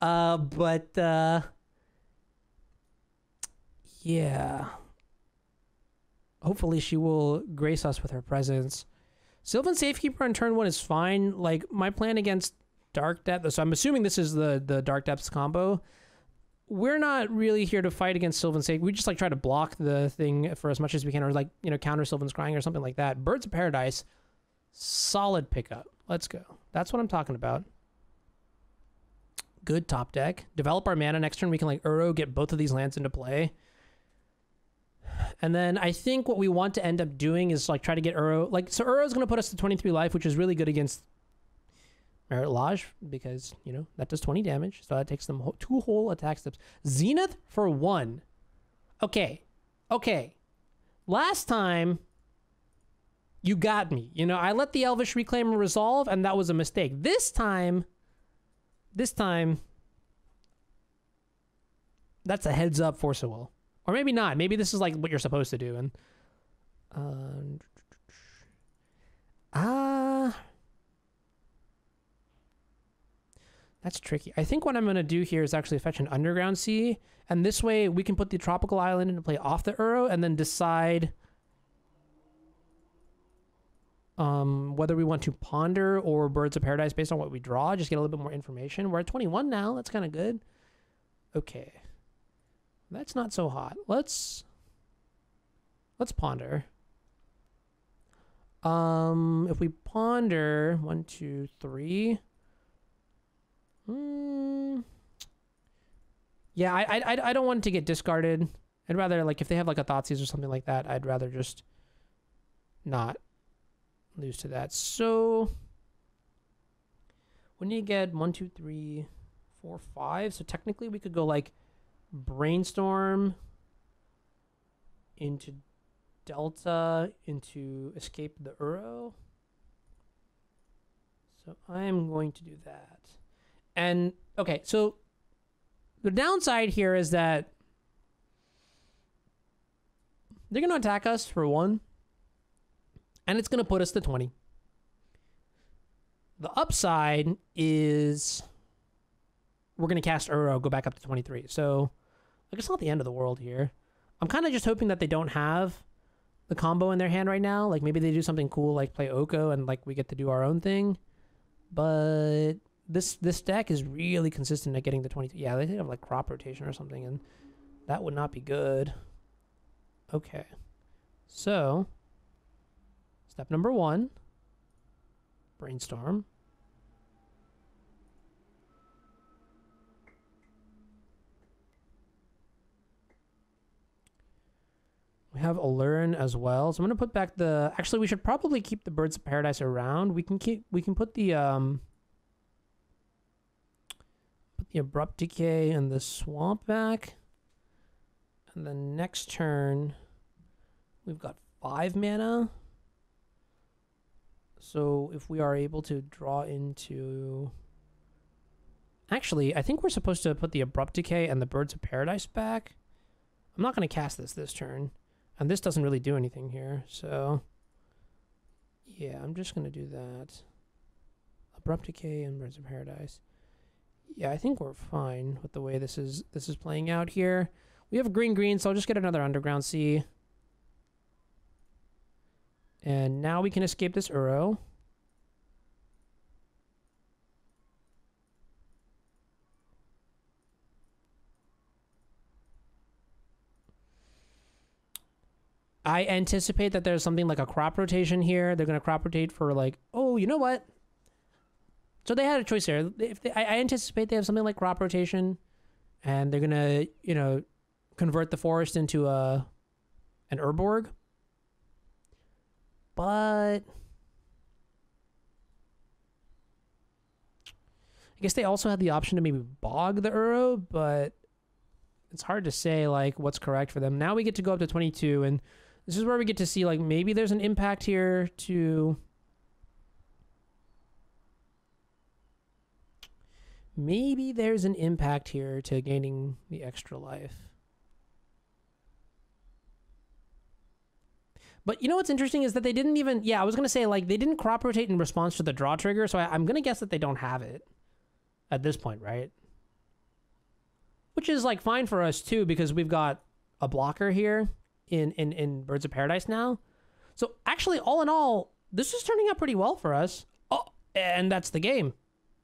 Yeah. Hopefully she will grace us with her presence. Sylvan Safekeeper on turn 1 is fine. Like, my plan against Dark Depths... So I'm assuming this is the Dark Depths combo. We're not really here to fight against Sylvan Safekeeper. We just, like, try to block the thing for as much as we can. Or, like, you know, counter Sylvan's Crying or something like that. Birds of Paradise. Solid pickup. Let's go. That's what I'm talking about. Good top deck. Develop our mana. Next turn we can, like, Uro, get both of these lands into play. And then I think what we want to end up doing is, like, try to get Uro. Like, so Uro's going to put us to 23 life, which is really good against Merit Lodge, because, you know, that does 20 damage. So that takes them 2 whole attack steps. Zenith for 1. Okay. Okay. Last time, you got me. You know, I let the Elvish Reclaimer resolve, and that was a mistake. This time, that's a heads up Force of Will. Or maybe not. Maybe this is like what you're supposed to do. And that's tricky. I think what I'm going to do here is actually fetch an Underground Sea, and this way we can put the Tropical Island into play off the Uro, and then decide whether we want to Ponder or Birds of Paradise based on what we draw. Just get a little bit more information. We're at 21 now. That's kind of good. Okay. That's not so hot. Let's Ponder. If we Ponder 1, 2, 3. Yeah, I don't want it to get discarded. I'd rather, like, if they have like a Thoughtseize or something like that, I'd rather just not lose to that. So We need to get 1, 2, 3, 4, 5. So technically we could go like Brainstorm into Delta into Escape the Uro. So I am going to do that. And okay, so the downside here is that they're going to attack us for 1, and it's going to put us to 20. The upside is we're going to cast Uro, go back up to 23. So like it's not the end of the world here. I'm kind of just hoping that they don't have the combo in their hand right now. Like maybe they do something cool like play Oko and like we get to do our own thing. But this deck is really consistent at getting the 23. Yeah, they have like crop rotation or something, and that would not be good. Okay. So step number 1, Brainstorm. We have Allurin as well. So I'm gonna put back the. Actually, we should probably keep the Birds of Paradise around. We can put the Abrupt Decay and the Swamp back. And then next turn, we've got 5 mana. So if we are able to draw into. Actually, I think we're supposed to put the Abrupt Decay and the Birds of Paradise back. I'm not gonna cast this turn. And this doesn't really do anything here, so yeah, I'm just gonna do that. Abrupt Decay and Birds of Paradise. Yeah, I think we're fine with the way this is playing out here. We have green, so I'll just get another Underground Sea. And now we can escape this Uro. I anticipate that there's something like a crop rotation here. They're going to crop rotate for like, oh, you know what? So they had a choice here. I anticipate they have something like crop rotation, and they're going to, you know, convert the forest into an Urborg. But I guess they also had the option to maybe bog the Uro, but it's hard to say like what's correct for them. Now we get to go up to 22, and this is where we get to see like maybe there's an impact here to gaining the extra life. But you know what's interesting is that they didn't even, yeah, I was going to say like they didn't crop rotate in response to the draw trigger, so I'm going to guess that they don't have it at this point, right? Which is like fine for us too, because we've got a blocker here in Birds of Paradise now. So actually, all in all, this is turning out pretty well for us. Oh, and that's the game.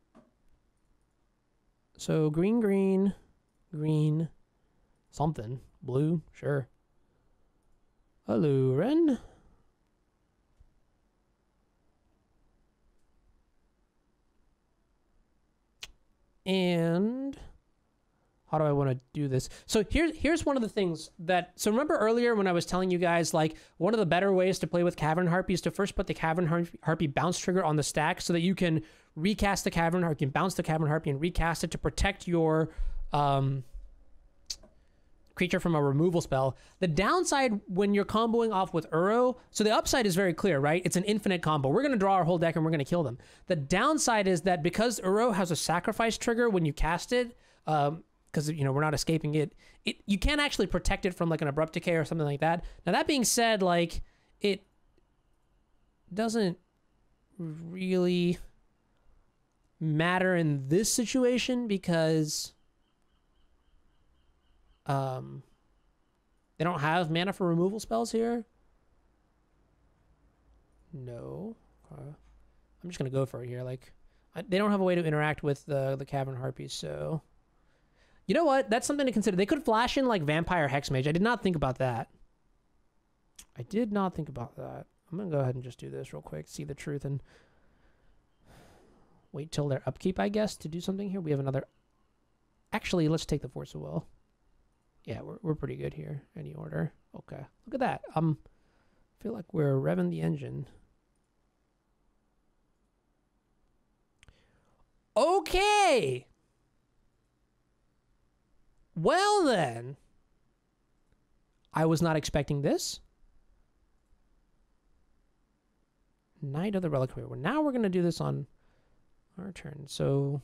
So green, something. Blue, sure. Allurin. And how do I want to do this? So here's one of the things that, so remember earlier when I was telling you guys, like one of the better ways to play with Cavern Harpy is to first put the Cavern Harpy bounce trigger on the stack so that you can recast the Cavern Harpy, you can bounce the Cavern Harpy and recast it to protect your creature from a removal spell. The downside when you're comboing off with Uro, so the upside is very clear, right? It's an infinite combo. We're going to draw our whole deck and we're going to kill them. The downside is that because Uro has a sacrifice trigger when you cast it, because you know we're not escaping it, you can't actually protect it from like an Abrupt Decay or something like that. Now that being said, like it doesn't really matter in this situation because they don't have mana for removal spells here. No, I'm just gonna go for it here. Like they don't have a way to interact with the Cavern Harpies, so. You know what? That's something to consider. They could flash in like Vampire Hexmage. I did not think about that. I'm going to go ahead and just do this real quick. See the truth and wait till their upkeep, I guess, to do something here. We have another. Actually, let's take the Force of Will. Yeah, we're pretty good here. Any order. Okay. Look at that. I feel like we're revving the engine. Okay. Well then. I was not expecting this. Knight of the Reliquary. Well, now we're going to do this on our turn. So,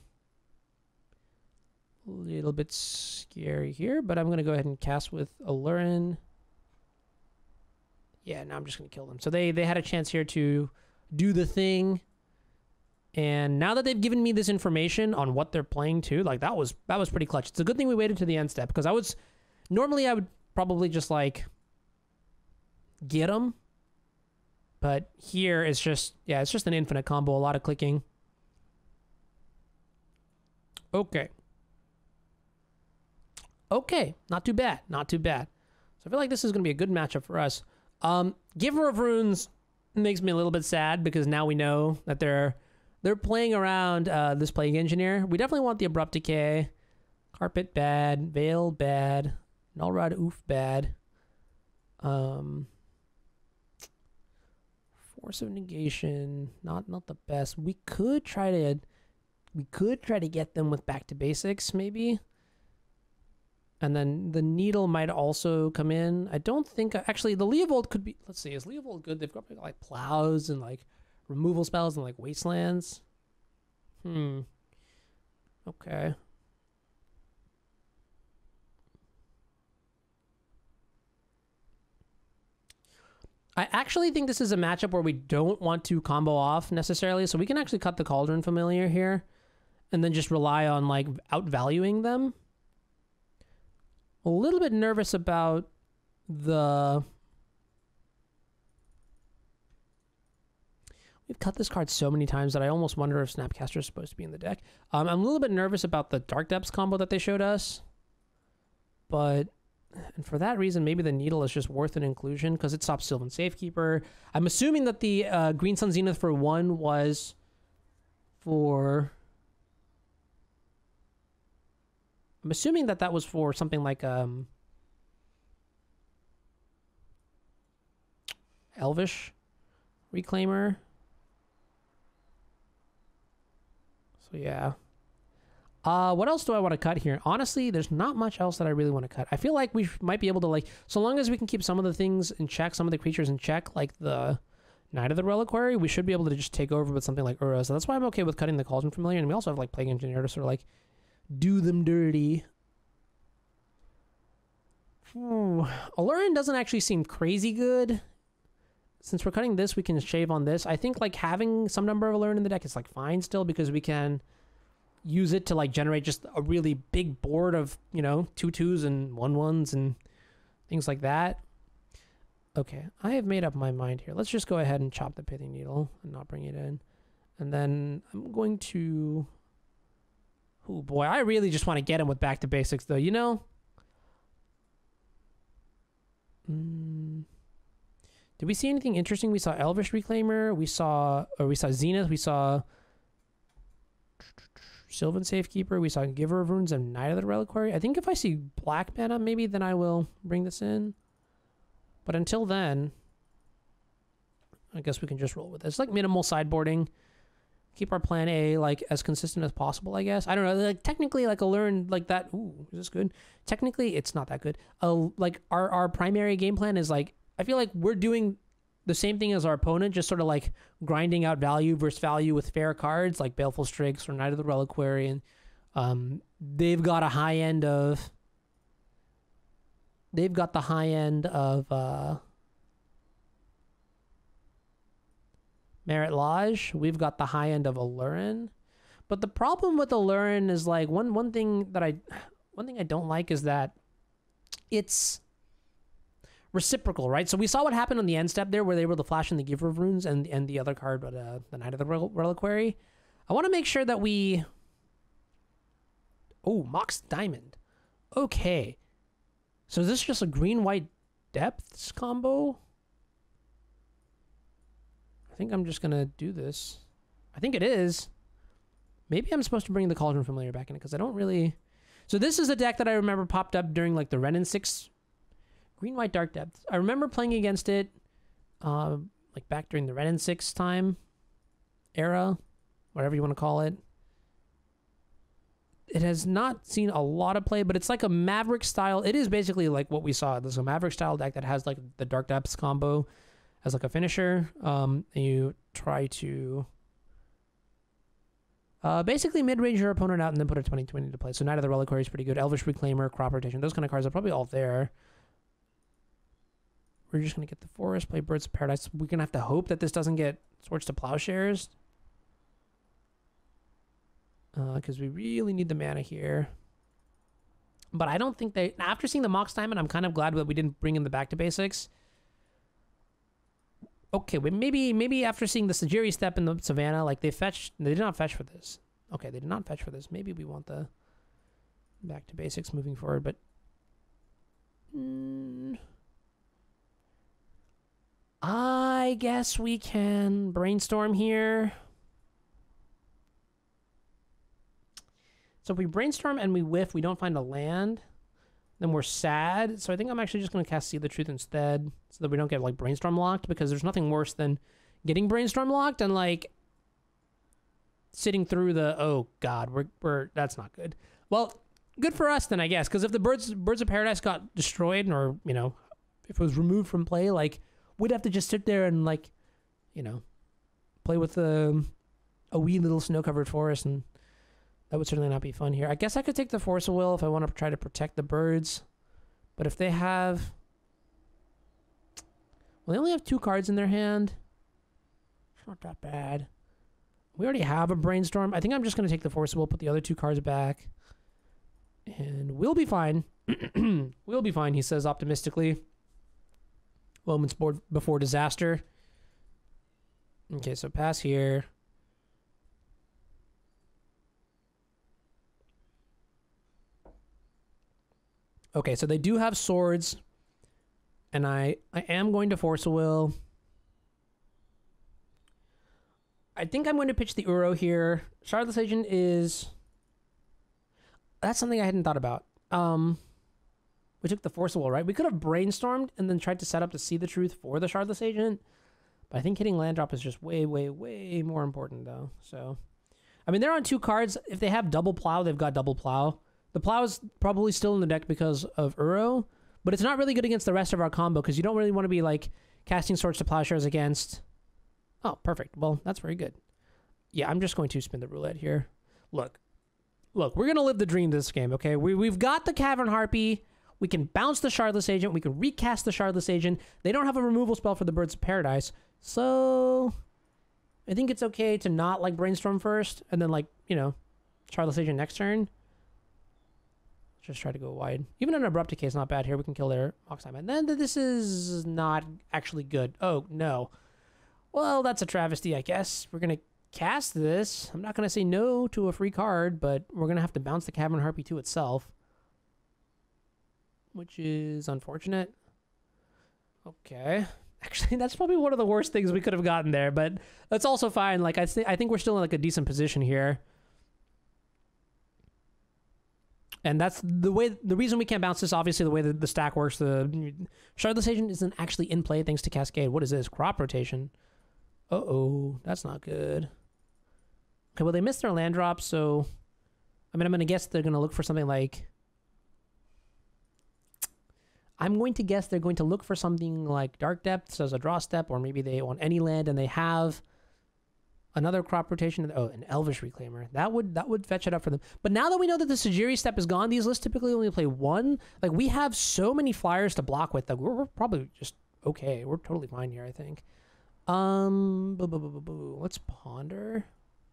a little bit scary here, but I'm going to go ahead and cast with Alurin. Yeah, now I'm just going to kill them. So they had a chance here to do the thing. And now that they've given me this information on what they're playing too, like that was pretty clutch. It's a good thing we waited to the end step, because I would probably just like get them. But here it's just an infinite combo, a lot of clicking. Okay. Okay, not too bad, not too bad. So I feel like this is going to be a good matchup for us. Giver of Runes makes me a little bit sad, because now we know that they're playing around this Plague Engineer. We definitely want the Abrupt Decay. Carpet bad, Veil bad, Null Rod oof bad. Force of Negation, not the best. We could try to get them with Back to Basics, maybe. And then the Needle might also come in. I don't think... Actually, the Leovold could be... Let's see, is Leovold good? They've got like plows and like removal spells and like wastelands. Okay. I actually think this is a matchup where we don't want to combo off necessarily, so we can actually cut the Cauldron Familiar here and then just rely on like outvaluing them. A little bit nervous about the... We've cut this card so many times that I almost wonder if Snapcaster is supposed to be in the deck. I'm a little bit nervous about the Dark Depths combo that they showed us, but... And for that reason, maybe the Needle is just worth an inclusion because it stops Sylvan Safekeeper. I'm assuming that the Green Sun Zenith for 1 was for... I'm assuming that was for something like Elvish Reclaimer. So yeah. What else do I want to cut here? Honestly, there's not much else that I really want to cut. I feel like we might be able to, like, so long as we can keep some of the things in check, some of the creatures in check, like the Knight of the Reliquary, we should be able to just take over with something like Ura. So that's why I'm okay with cutting the Cauldron Familiar. And we also have, like, Plague Engineer to sort of, like, do them dirty. Alurin doesn't actually seem crazy good. Since we're cutting this, we can shave on this. I think, like, having some number of Alurin in the deck is, like, fine still, because we can... use it to like generate just a really big board of, you know, 2/2s and 1/1s and things like that. Okay, I have made up my mind here. Let's just go ahead and chop the Pithing Needle and not bring it in. And then I'm going to... Oh boy, I really just want to get him with Back to Basics though, you know? Did we see anything interesting? We saw Elvish Reclaimer, we saw Zenith, we saw... Sylvan Safekeeper, we saw Giver of Runes and Knight of the Reliquary. I think if I see black mana, maybe then I will bring this in. But until then, I guess we can just roll with this. It's like minimal sideboarding. Keep our plan A like as consistent as possible, I guess. I don't know. Like technically, like Alurin like that. Ooh, is this good? Technically, it's not that good. Like our primary game plan is like, I feel like we're doing the same thing as our opponent, just sort of like grinding out value versus value with fair cards like Baleful Strix or Knight of the Reliquary, and they've got a high end of. They've got the high end of Merit Lodge. We've got the high end of Alurin, but the problem with Alurin is like one thing I don't like is that it's reciprocal, right? So we saw what happened on the end step there, where they were able to flash in the Giver of Runes and the other card, but the Knight of the Reliquary. I want to make sure that we... Oh, Mox Diamond. Okay. So is this just a green-white depths combo? I think I'm just going to do this. I think it is. Maybe I'm supposed to bring the Cauldron Familiar back in it, because I don't really... So this is a deck that I remember popped up during like the Renin 6 Green-White Dark Depths. I remember playing against it like back during the Renin 6 time era, whatever you want to call it. it has not seen a lot of play, but it's like a Maverick style. It is basically like what we saw. There's a Maverick style deck that has like the Dark Depths combo as like a finisher. And you try to basically mid-range your opponent out and then put a 20/20 into play. So Knight of the Reliquary is pretty good. Elvish Reclaimer, Crop Rotation, those kind of cards are probably all there. We're just going to get the Forest, play Birds of Paradise. We're going to have to hope that this doesn't get Swords to Plowshares. Because we really need the mana here. But I don't think they... After seeing the Mox Diamond, I'm kind of glad that we didn't bring in the Back to Basics. Okay, but maybe after seeing the Sagiri Step in the Savannah, like they fetched... They did not fetch for this. Okay, they did not fetch for this. Maybe we want the Back to Basics moving forward, but... I guess we can brainstorm here. So if we brainstorm and we whiff, we don't find a land, then we're sad. So I think I'm actually just going to cast See the Truth instead so that we don't get like brainstorm locked, because there's nothing worse than getting brainstorm locked and like sitting through the, oh God, we're that's not good. Well, good for us then, I guess, because if the Birds of Paradise got destroyed, or, you know, if it was removed from play, like we'd have to just sit there and like, you know, play with a wee little snow-covered forest, and that would certainly not be fun here. I guess I could take the Force of Will if I want to try to protect the birds. But if they have... Well, they only have 2 cards in their hand. It's not that bad. We already have a Brainstorm. I think I'm just going to take the Force of Will, put the other 2 cards back. And we'll be fine. We'll be fine, he says optimistically. Moments before disaster. Okay, so pass here. Okay, so they do have swords, and I am going to Force a Will. I think I'm going to pitch the Uro here. Shardless Agent is... That's something I hadn't thought about. We took the Force of Will, right? We could have brainstormed and then tried to set up to See the Truth for the Shardless Agent, but I think hitting land drop is just way, way, way more important, though. So, I mean, they're on 2 cards. If they have double plow, they've got double plow. The plow is probably still in the deck because of Uro, but it's not really good against the rest of our combo because you don't really want to be like casting Swords to Plowshares against... Oh, perfect. Well, that's very good. Yeah, I'm just going to spin the roulette here. Look, we're going to live the dream this game, okay? We've got the Cavern Harpy. We can bounce the Shardless Agent. We can recast the Shardless Agent. They don't have a removal spell for the Birds of Paradise, so I think it's okay to not like Brainstorm first and then like, you know, Shardless Agent next turn. Just try to go wide. Even an Abrupt Decay is not bad here. We can kill their Mox Diamond. And then this is not actually good. Oh, no. Well, that's a travesty, I guess. We're going to cast this. I'm not going to say no to a free card, but we're going to have to bounce the Cavern Harpy to itself, which is unfortunate. Okay. Actually, that's probably one of the worst things we could have gotten there, but that's also fine. Like, I think we're still in like a decent position here. And that's the reason we can't bounce this, obviously, the way that the stack works. The Shardless Agent isn't actually in play thanks to Cascade. What is this? Crop Rotation. Uh-oh, that's not good. Okay, well, they missed their land drop, so... I mean, I'm going to guess they're going to look for something like... I'm going to guess they're going to look for something like Dark Depths as a draw step, or maybe they want any land and they have... Another Crop Rotation. Oh, an Elvish Reclaimer. That would fetch it up for them. But now that we know that the Sagiri Step is gone, these lists typically only play 1. Like, we have so many flyers to block with that we're probably just okay. We're totally fine here, I think. Let's ponder.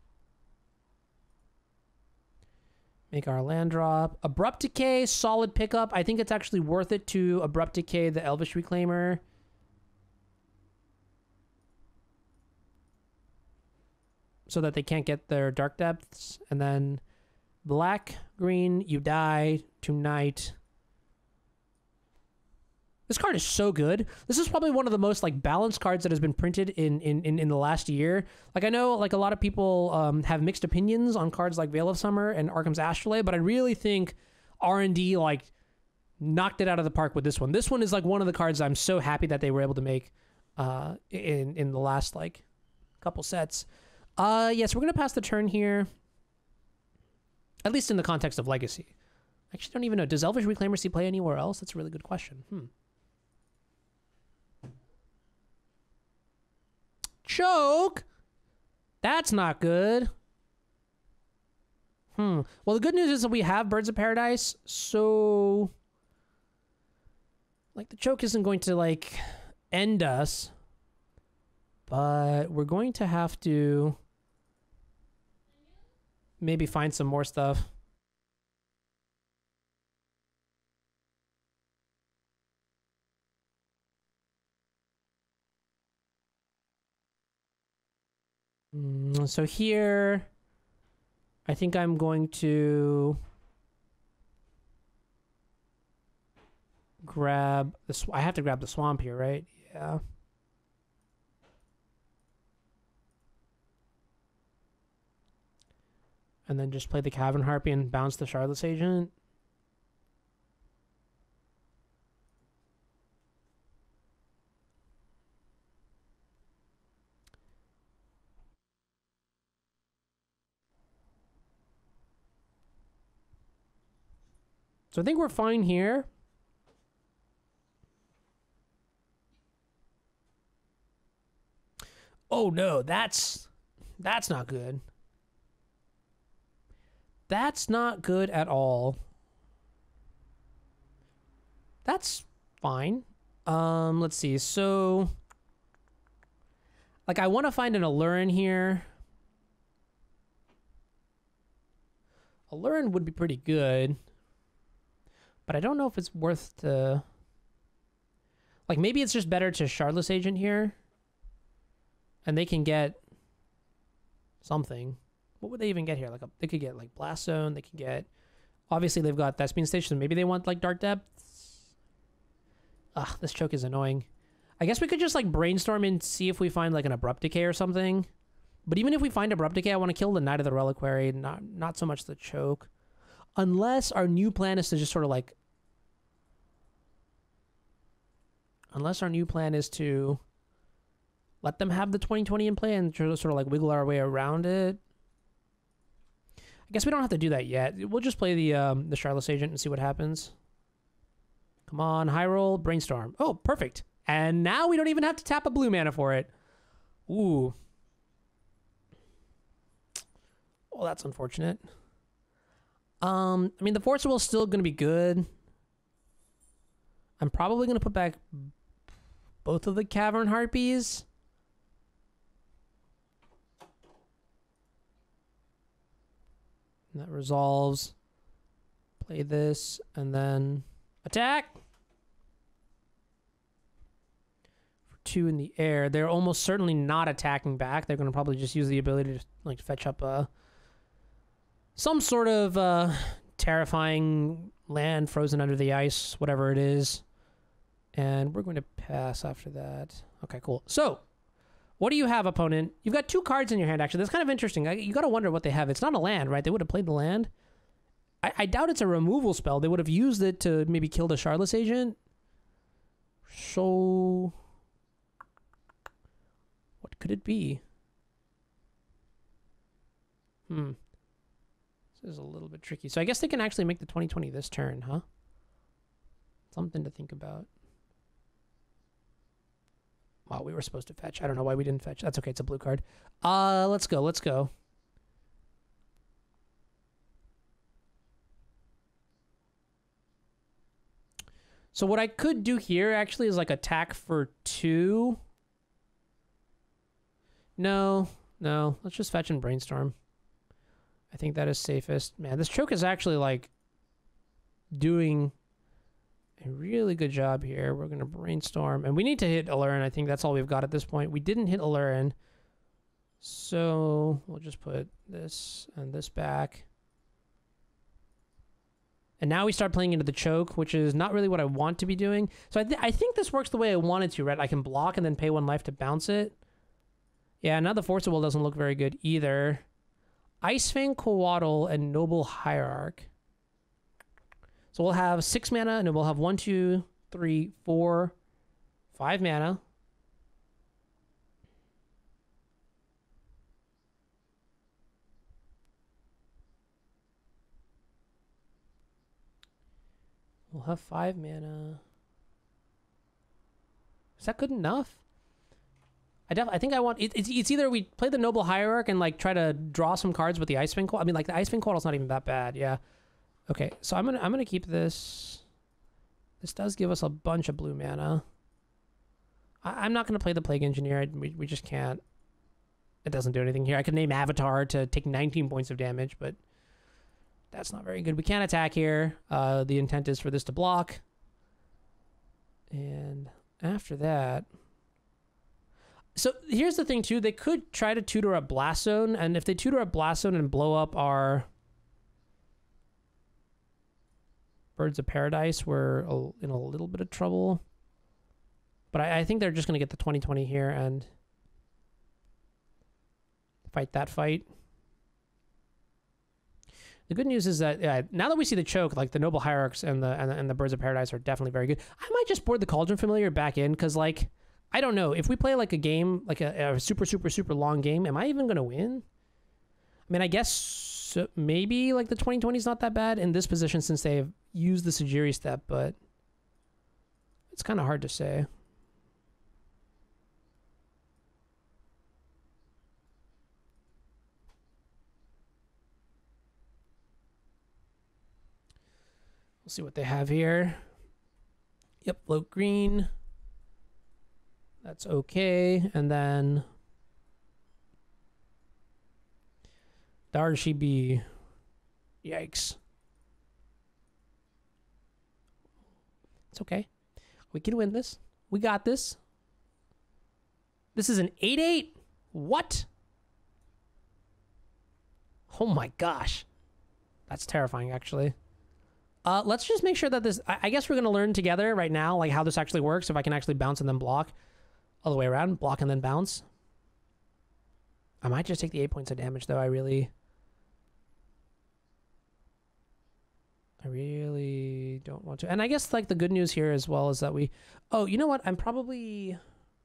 Make our land drop. Abrupt Decay, solid pickup. I think it's actually worth it to Abrupt Decay the Elvish Reclaimer. So that they can't get their Dark Depths. And then black, green, you die tonight. This card is so good. This is probably one of the most like balanced cards that has been printed in the last year. Like, I know like a lot of people have mixed opinions on cards like Veil of Summer and Arkham's Astrolabe, but I really think R&D like knocked it out of the park with this one. This one is like one of the cards I'm so happy that they were able to make in the last like couple sets. Yes, we're gonna pass the turn here. At least in the context of Legacy. I actually don't even know. Does Elvish Reclaimer play anywhere else? That's a really good question. Choke? That's not good. Well, the good news is that we have Birds of Paradise, so... Like, the choke isn't going to, like, end us. But we're going to have to... maybe find some more stuff. So here, I think I'm going to grab the. I have to grab the swamp here, right? Yeah. And then just play the Cavern Harpy and bounce the Shardless Agent. So I think we're fine here. Oh no, that's not good. That's not good at all. That's fine. Let's see. So, like, I want to find an Aluren here. Aluren would be pretty good. But I don't know if it's worth to... Like, maybe it's just better to Shardless Agent here. And they can get something. What would they even get here? Like, they could get, like, Blast Zone. They could get... Obviously, they've got Thespian Station. Maybe they want, like, Dark Depths. Ugh, this choke is annoying. I guess we could just, like, brainstorm and see if we find, like, an Abrupt Decay or something. But even if we find Abrupt Decay, I want to kill the Knight of the Reliquary. Not so much the choke. Unless our new plan is to just sort of like... Unless our new plan is to let them have the 2020 in play and sort of like wiggle our way around it. I guess we don't have to do that yet. We'll just play the Shardless Agent and see what happens. Come on, high roll, Brainstorm. Oh, perfect. And now we don't even have to tap a blue mana for it. Ooh. Oh, that's unfortunate. I mean, the Force Will is still going to be good. I'm probably going to put back both of the Cavern Harpies. And that resolves. Play this, and then attack. For 2 in the air. They're almost certainly not attacking back. They're going to probably just use the ability to like fetch up some sort of terrifying land frozen under the ice, whatever it is. And we're going to pass after that. Okay, cool. So, what do you have, opponent? You've got 2 cards in your hand, actually. That's kind of interesting. You got to wonder what they have. It's not a land, right? They would have played the land. I doubt it's a removal spell. They would have used it to maybe kill the Shardless Agent. So, what could it be? This is a little bit tricky. So I guess they can actually make the 2020 this turn, huh? Something to think about. Wow, we were supposed to fetch. I don't know why we didn't fetch. That's okay. It's a blue card. Let's go. Let's go. So what I could do here actually is like attack for 2. No. Let's just fetch and Brainstorm. I think that is safest. Man, this choke is actually like doing a really good job here. We're going to Brainstorm. And we need to hit Aluren. I think that's all we've got at this point. We didn't hit Aluren. So we'll just put this and this back. And now we start playing into the choke, which is not really what I want to be doing. So I think this works the way I wanted to, right? I can block and then pay 1 life to bounce it. Yeah, now the Force of Will doesn't look very good either. Icefang, Coatl, and Noble Hierarch. So we'll have 6 mana, and we'll have 1, 2, 3, 4, 5 mana. We'll have 5 mana. Is that good enough? I think I want... It's either we play the Noble Hierarch and, like, try to draw some cards with the Icewind Coatl. I mean, like, the Icewind Coatl's not even that bad, yeah. Okay, so I'm gonna keep this. This does give us a bunch of blue mana. I'm not gonna play the Plague Engineer. We just can't. It doesn't do anything here. I could name Avatar to take 19 points of damage, but that's not very good. We can't attack here. The intent is for this to block. And after that... So here's the thing, too. They could try to tutor up Blast Zone, and if they tutor up Blast Zone and blow up our Birds of Paradise, we're in a little bit of trouble. But I think they're just going to get the 20/20 here and fight that fight. The good news is that now that we see the choke, like the Noble Hierarchs and the Birds of Paradise are definitely very good. I might just board the Cauldron Familiar back in because, like, I don't know. If we play like a game, like a super, super, super long game, am I even going to win? I mean, I guess maybe like the 20/20 is not that bad in this position since they've used the Sajiri step, but it's kind of hard to say. We'll see what they have here. Yep, float green. That's okay. And then Darshibi. Yikes. It's okay. We can win this. We got this. This is an 8/8? What? Oh my gosh. That's terrifying, actually. Let's just make sure that this... I guess we're going to learn together right now, like, how this actually works, if I can actually bounce and then block. All the way around. Block and then bounce. I might just take the 8 points of damage, though. I really don't want to. And I guess, like, the good news here as well is that we... Oh, you know what? I'm probably...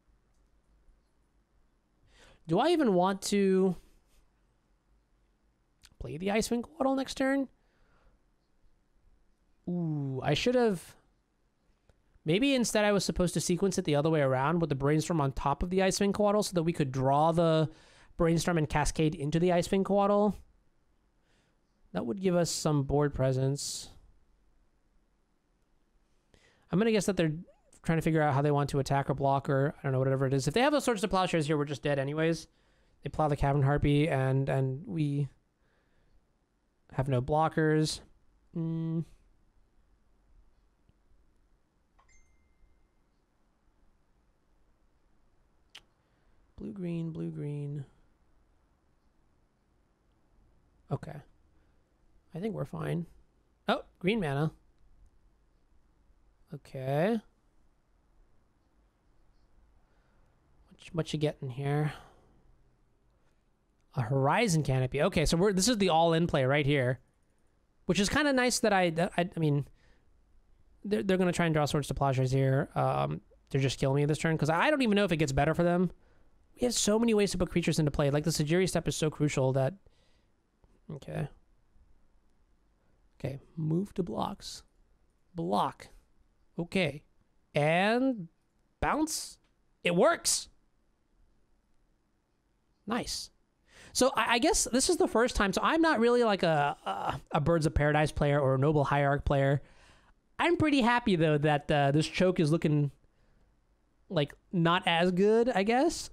Do I even want to play the Icewind Coatl next turn? Ooh, I should have... Maybe instead I was supposed to sequence it the other way around with the Brainstorm on top of the Icewind Coatl so that we could draw the Brainstorm and Cascade into the Icewind Coatl. That would give us some board presence. I'm going to guess that they're trying to figure out how they want to attack or block or, I don't know, whatever it is. If they have those sorts of Plowshares here, we're just dead anyways. They plow the Cavern Harpy and we have no blockers. Blue, green, blue, green. Okay. I think we're fine. Oh, green mana. Okay. What you getting here? A Horizon Canopy. Okay, so this is the all-in play right here. Which is kind of nice that I mean, they're going to try and draw Swords to Plowshares here. They're just killing me this turn because I don't even know if it gets better for them. We have so many ways to put creatures into play. Like, the Sajiri step is so crucial that... Okay. Okay, move to blocks. Block. Okay. And... bounce? It works! Nice. So, I guess this is the first time... So, I'm not really like a Birds of Paradise player or a Noble Hierarch player. I'm pretty happy, though, that this choke is looking... like, not as good, I guess.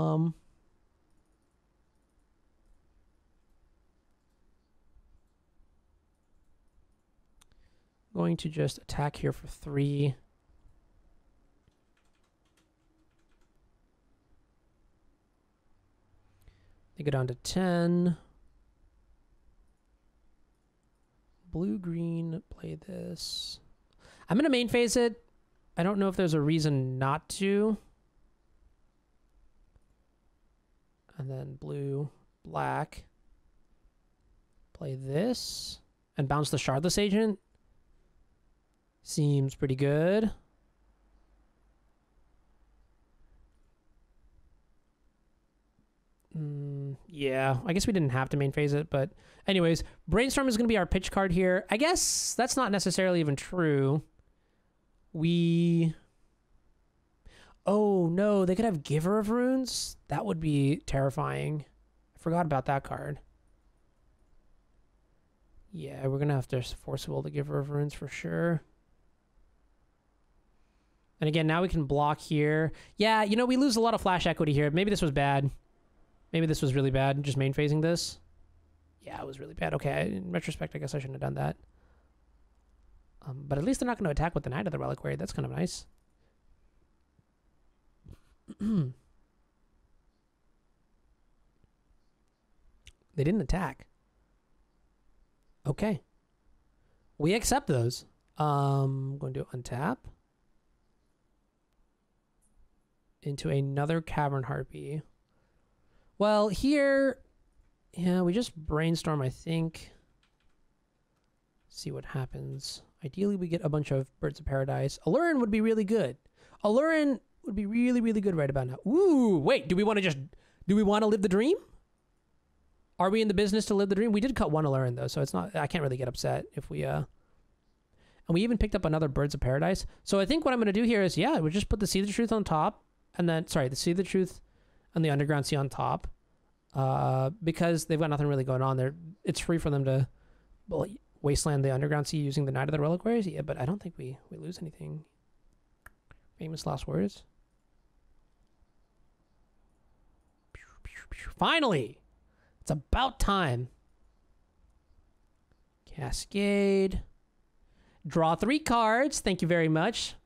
Going to just attack here for 3. They go down to 10. Blue, green, play this. I'm going to main phase it. I don't know if there's a reason not to. And then blue, black. Play this. And bounce the Shardless Agent. Seems pretty good. Yeah, I guess we didn't have to main phase it, but anyways, Brainstorm is going to be our pitch card here. I guess that's not necessarily even true. we... Oh, no, they could have Giver of Runes? That would be terrifying. I forgot about that card. Yeah, we're going to have to force will the Giver of Runes for sure. And again, now we can block here. Yeah, you know, we lose a lot of flash equity here. Maybe this was bad. Maybe this was really bad, just main phasing this. Yeah, it was really bad. Okay, in retrospect, I guess I shouldn't have done that. But at least they're not going to attack with the Knight of the Reliquary. That's kind of nice. They didn't attack. Okay. We accept those. I'm going to untap. Into another Cavern Harpy. Well, here... Yeah, we just brainstorm, I think. See what happens. Ideally, we get a bunch of Birds of Paradise. Allurin would be really good. Allurin would be really, really good right about now. Ooh, wait, do we want to live the dream? Are we in the business to live the dream? We did cut one Allurin, though, so it's not... I can't really get upset if we... And we even picked up another Birds of Paradise. So I think what I'm going to do here is, yeah, we'll just put the Sea of the Truth on top. And then, sorry, the Sea of the Truth and the Underground Sea on top. Because they've got nothing really going on there. It's free for them to wasteland the Underground Sea using the Knight of the Reliquaries. Yeah, but I don't think we lose anything. Famous last words. Finally! It's about time. Cascade. Draw 3 cards. Thank you very much.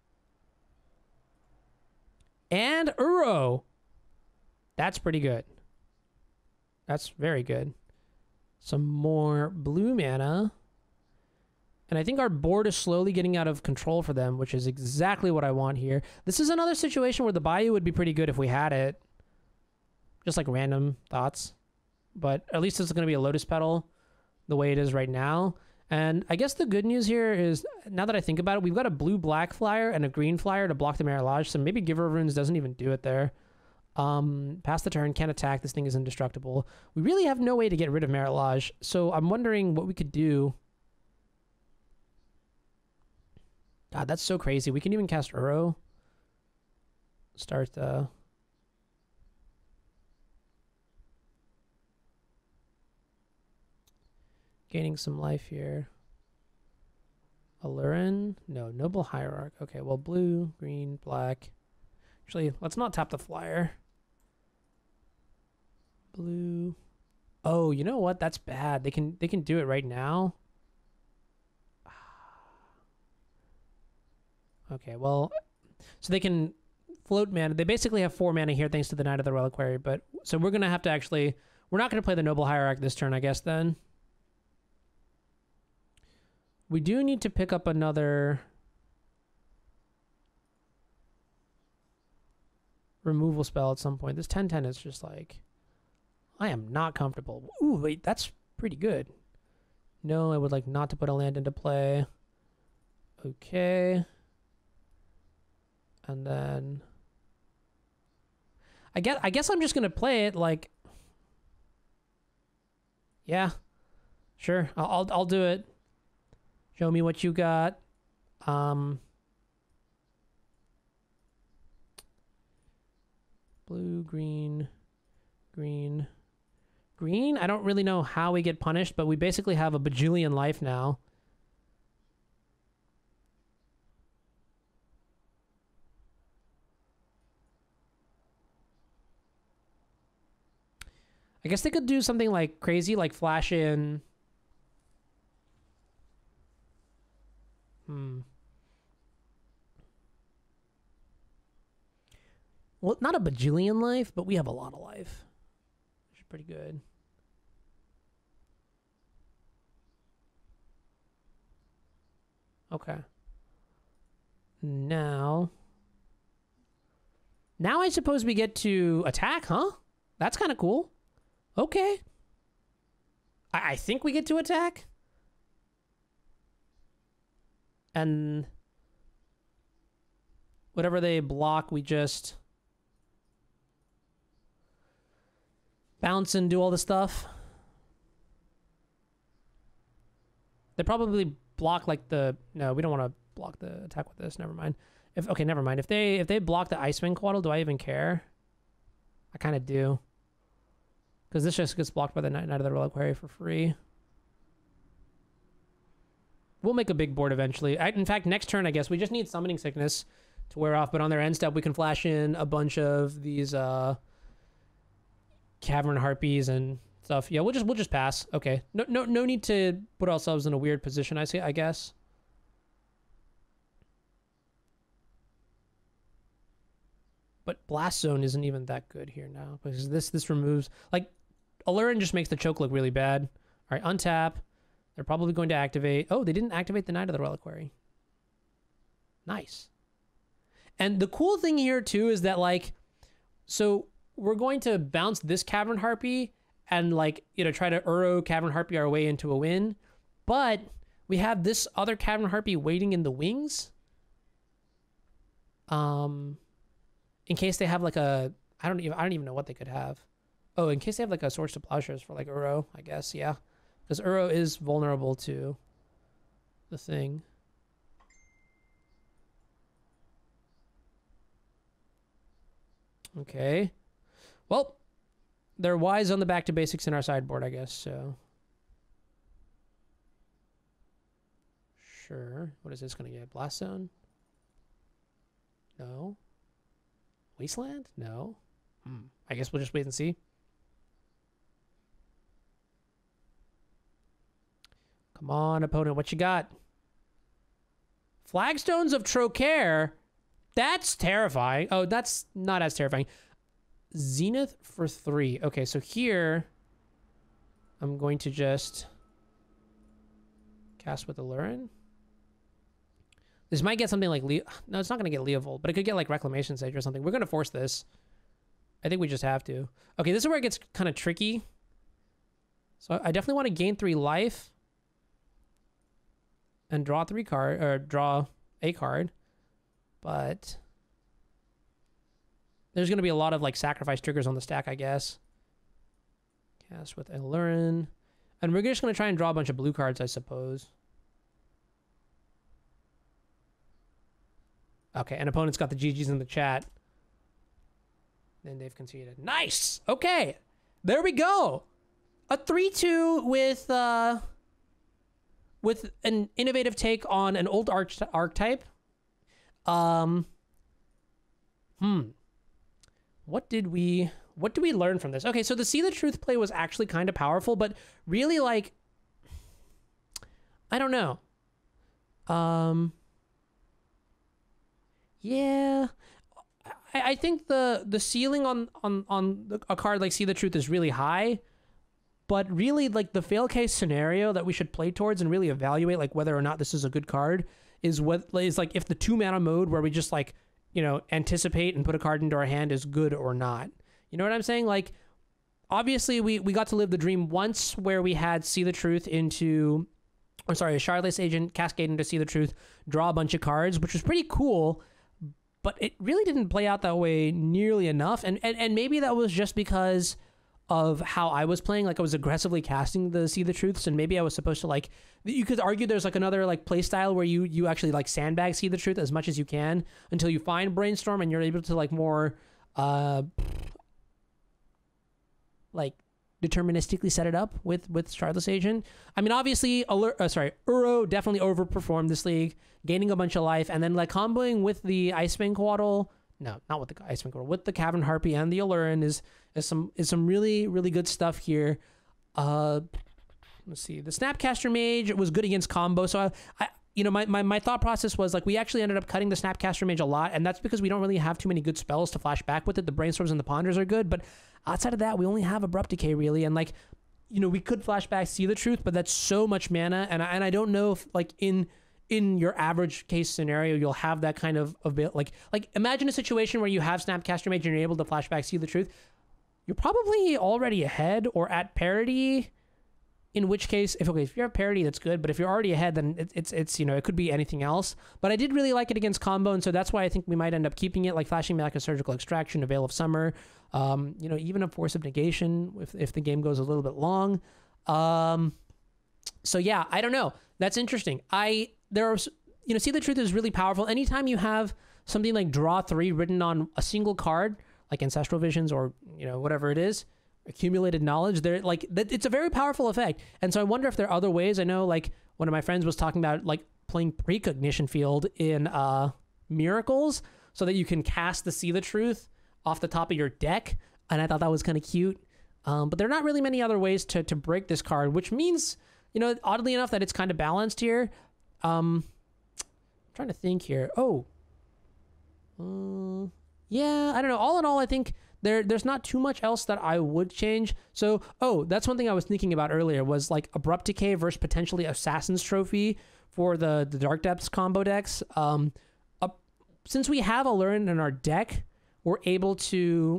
And Uro. That's pretty good. That's very good. Some more blue mana. And I think our board is slowly getting out of control for them, which is exactly what I want here. This is another situation where the Bayou would be pretty good if we had it. Just like random thoughts. But at least it's going to be a Lotus Petal the way it is right now. And I guess the good news here is, now that I think about it, we've got a blue-black flyer and a green flyer to block the Marilage, so maybe Giver of Runes doesn't even do it there. Pass the turn, can't attack, this thing is indestructible. We really have no way to get rid of Marilage, so I'm wondering what we could do. God, that's so crazy. We can even cast Uro. Start gaining some life here. Allurin? No, Noble Hierarch. Okay, well, blue, green, black. Actually, let's not tap the flyer. Blue. Oh, you know what? That's bad. They can do it right now. Okay, well, so they can float mana. They basically have 4 mana here thanks to the Knight of the Reliquary, but so we're going to have to actually, we're not going to play the Noble Hierarch this turn, I guess, then. We do need to pick up another removal spell at some point. This 10/10 is just like, I am not comfortable. Ooh, wait, that's pretty good. No, I would like not to put a land into play. Okay. And then I guess I'm just gonna play it like, yeah, sure, I'll do it. Show me what you got. Blue, green, green, green. I don't really know how we get punished, but we basically have a bajillion life now. I guess they could do something like crazy, like flash in. Well, not a bajillion life, but we have a lot of life. Which is pretty good. Okay. Now I suppose we get to attack, huh? That's kind of cool. Okay. I think we get to attack. And whatever they block, we just bounce and do all the stuff. They probably block like the... No, we don't want to block the attack with this. Never mind. Okay, never mind. If they block the Icewind Coatl, do I even care? I kind of do. Because this just gets blocked by the Knight of the Reliquary for free. We'll make a big board eventually. In fact, next turn, I guess, we just need Summoning Sickness to wear off. But on their end step, we can flash in a bunch of these Cavern Harpies and stuff. Yeah, we'll just pass. Okay. No need to put ourselves in a weird position, I guess. But Blast Zone isn't even that good here now. Because this removes... Like, Aluren just makes the choke look really bad. All right, untap. They're probably going to activate... Oh, they didn't activate the Knight of the Reliquary. Nice. And the cool thing here, too, is that, like... So, we're going to bounce this Cavern Harpy and, like, you know, try to Uro Cavern Harpy our way into a win. But we have this other Cavern Harpy waiting in the wings. In case they have, like, a... I don't even know what they could have. Oh, in case they have, like, a Swords to Plowshares for, like, Uro, I guess, yeah. Because Uro is vulnerable to the thing. Okay. Well, they're wise on the back to basics in our sideboard, I guess, so. Sure. What is this going to get? Blast Zone? No. Wasteland? No. I guess we'll just wait and see. Come on, opponent. What you got? Flagstones of Trocaire? That's terrifying. Oh, that's not as terrifying. Zenith for 3. Okay, so here I'm going to just cast with Aluren. This might get something like no, it's not going to get Leovold, but it could get like Reclamation Sage or something. We're going to force this. I think we just have to. Okay, this is where it gets kind of tricky. So I definitely want to gain 3 life and draw 3 card or draw a card. But there's going to be a lot of like sacrifice triggers on the stack, I guess. Cast with Aluren. And we're just going to try and draw a bunch of blue cards, I suppose. Okay, and opponent's got the GGs in the chat. Then they've conceded. Nice! Okay, there we go. A 3-2 with an innovative take on an old archetype. What did we learn from this? Okay, so the See the Truth play was actually kind of powerful, but really, like, I don't know. Yeah, I think the ceiling on a card like See the Truth is really high, but really, like, the fail case scenario that we should play towards and really evaluate, like, whether or not this is a good card is like if the 2-mana mode where we just, like, you know, anticipate and put a card into our hand is good or not. You know what I'm saying? Like, obviously we got to live the dream once where we had See the Truth into, I'm sorry, a Shardless Agent cascade into See the Truth, draw a bunch of cards, which was pretty cool, but it really didn't play out that way nearly enough. And maybe that was just because of how I was playing. Like, I was aggressively casting the See the Truths, and maybe I was supposed to, like, you could argue there's like another like play style where you actually like sandbag See the Truth as much as you can until you find Brainstorm and you're able to like more like deterministically set it up with Shardless Agent. I mean, obviously Uro definitely overperformed this league, gaining a bunch of life, and then like comboing with the Icewind Coatl. No, not with the Icewind Coatl, with the Cavern Harpy and the Aluren is some really, really good stuff here. Let's see. The Snapcaster Mage was good against combo. So I you know, my thought process was like we actually ended up cutting the Snapcaster Mage a lot, and that's because we don't really have too many good spells to flash back with it. The Brainstorms and the Ponders are good, but outside of that, we only have Abrupt Decay really, and like, you know, we could flash back See the Truth, but that's so much mana, and I don't know if like in your average case scenario you'll have that kind of like imagine a situation where you have Snapcaster Mage and you're able to flash back See the Truth. You're probably already ahead or at parity. In which case, if you have parity, that's good. But if you're already ahead, then it's you know, it could be anything else. But I did really like it against combo, and so that's why I think we might end up keeping it, like flashing back a Surgical Extraction, a Veil of Summer, you know, even a Force of Negation if the game goes a little bit long. So yeah, I don't know. That's interesting. See the Truth is really powerful. Anytime you have something like Draw 3 written on a single card, like Ancestral Visions or, whatever it is, accumulated knowledge, it's a very powerful effect. And so I wonder if there are other ways. I know, like, one of my friends was talking about, like, playing Precognition Field in Miracles so that you can cast the See the Truth off the top of your deck. And I thought that was kind of cute. But there are not really many other ways to break this card, which means, oddly enough, that it's kind of balanced here. I'm trying to think here. Yeah, I don't know. All in all, I think there's not too much else that I would change. So, that's one thing I was thinking about earlier was like Abrupt Decay versus potentially Assassin's Trophy for the Dark Depths combo decks. Since we have Aluren in our deck, we're able to,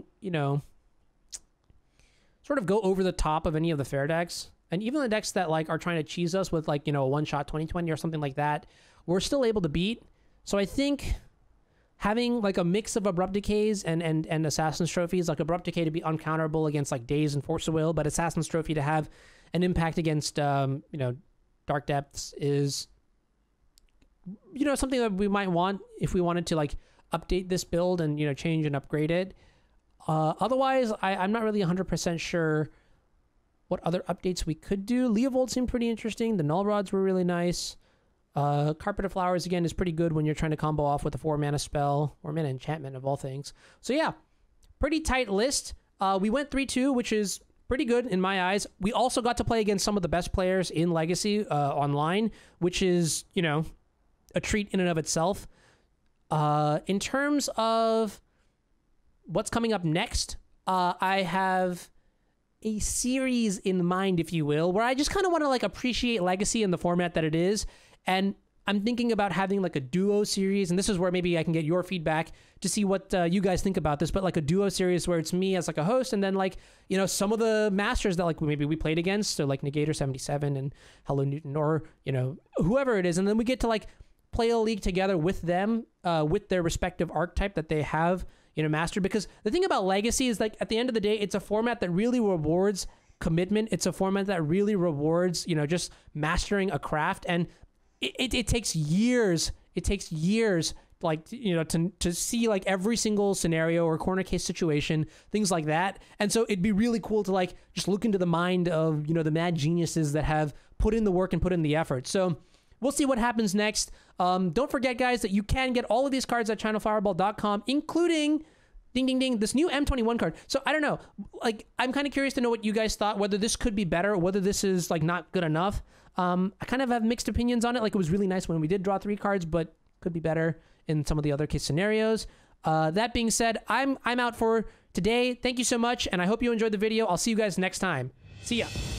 sort of go over the top of any of the fair decks. And even the decks that like are trying to cheese us with like, a one-shot 2020 or something like that, we're still able to beat. So I think having like a mix of Abrupt Decays and Assassin's Trophies, like Abrupt Decay to be uncounterable against like Daze and Force of Will, but Assassin's Trophy to have an impact against, Dark Depths is, something that we might want if we wanted to like update this build and, change and upgrade it. Otherwise, I'm not really 100% sure what other updates we could do. Leovold seemed pretty interesting. The Null Rods were really nice. Carpet of Flowers, again, is pretty good when you're trying to combo off with a 4-mana spell or mana enchantment of all things. So yeah, pretty tight list. We went 3-2, which is pretty good in my eyes. We also got to play against some of the best players in Legacy online, which is, a treat in and of itself. In terms of what's coming up next, I have a series in mind, if you will, where I just kind of want to like appreciate Legacy in the format that it is. And I'm thinking about having like a duo series, and this is where maybe I can get your feedback to see what you guys think about this, but like a duo series where it's me as like a host, and then like, some of the masters that like maybe we played against, so like Negator 77 and Hello Newton, or, whoever it is. And then we get to like play a league together with them, with their respective archetype that they have, mastered. Because the thing about Legacy is like, at the end of the day, it's a format that really rewards commitment. It's a format that really rewards, just mastering a craft. And it takes years. It takes years, like, to see like every single scenario or corner case situation, things like that. And so it'd be really cool to like just look into the mind of, the mad geniuses that have put in the work and put in the effort. So we'll see what happens next. Don't forget, guys, that you can get all of these cards at channelfireball.com, including ding, ding, ding, this new M21 card. So I don't know, like, I'm kind of curious to know what you guys thought, whether this could be better, whether this is like not good enough. I kind of have mixed opinions on it. Like, it was really nice when we did draw 3 cards, but could be better in some of the other case scenarios. That being said, I'm out for today. Thank you so much, and I hope you enjoyed the video. I'll see you guys next time. See ya.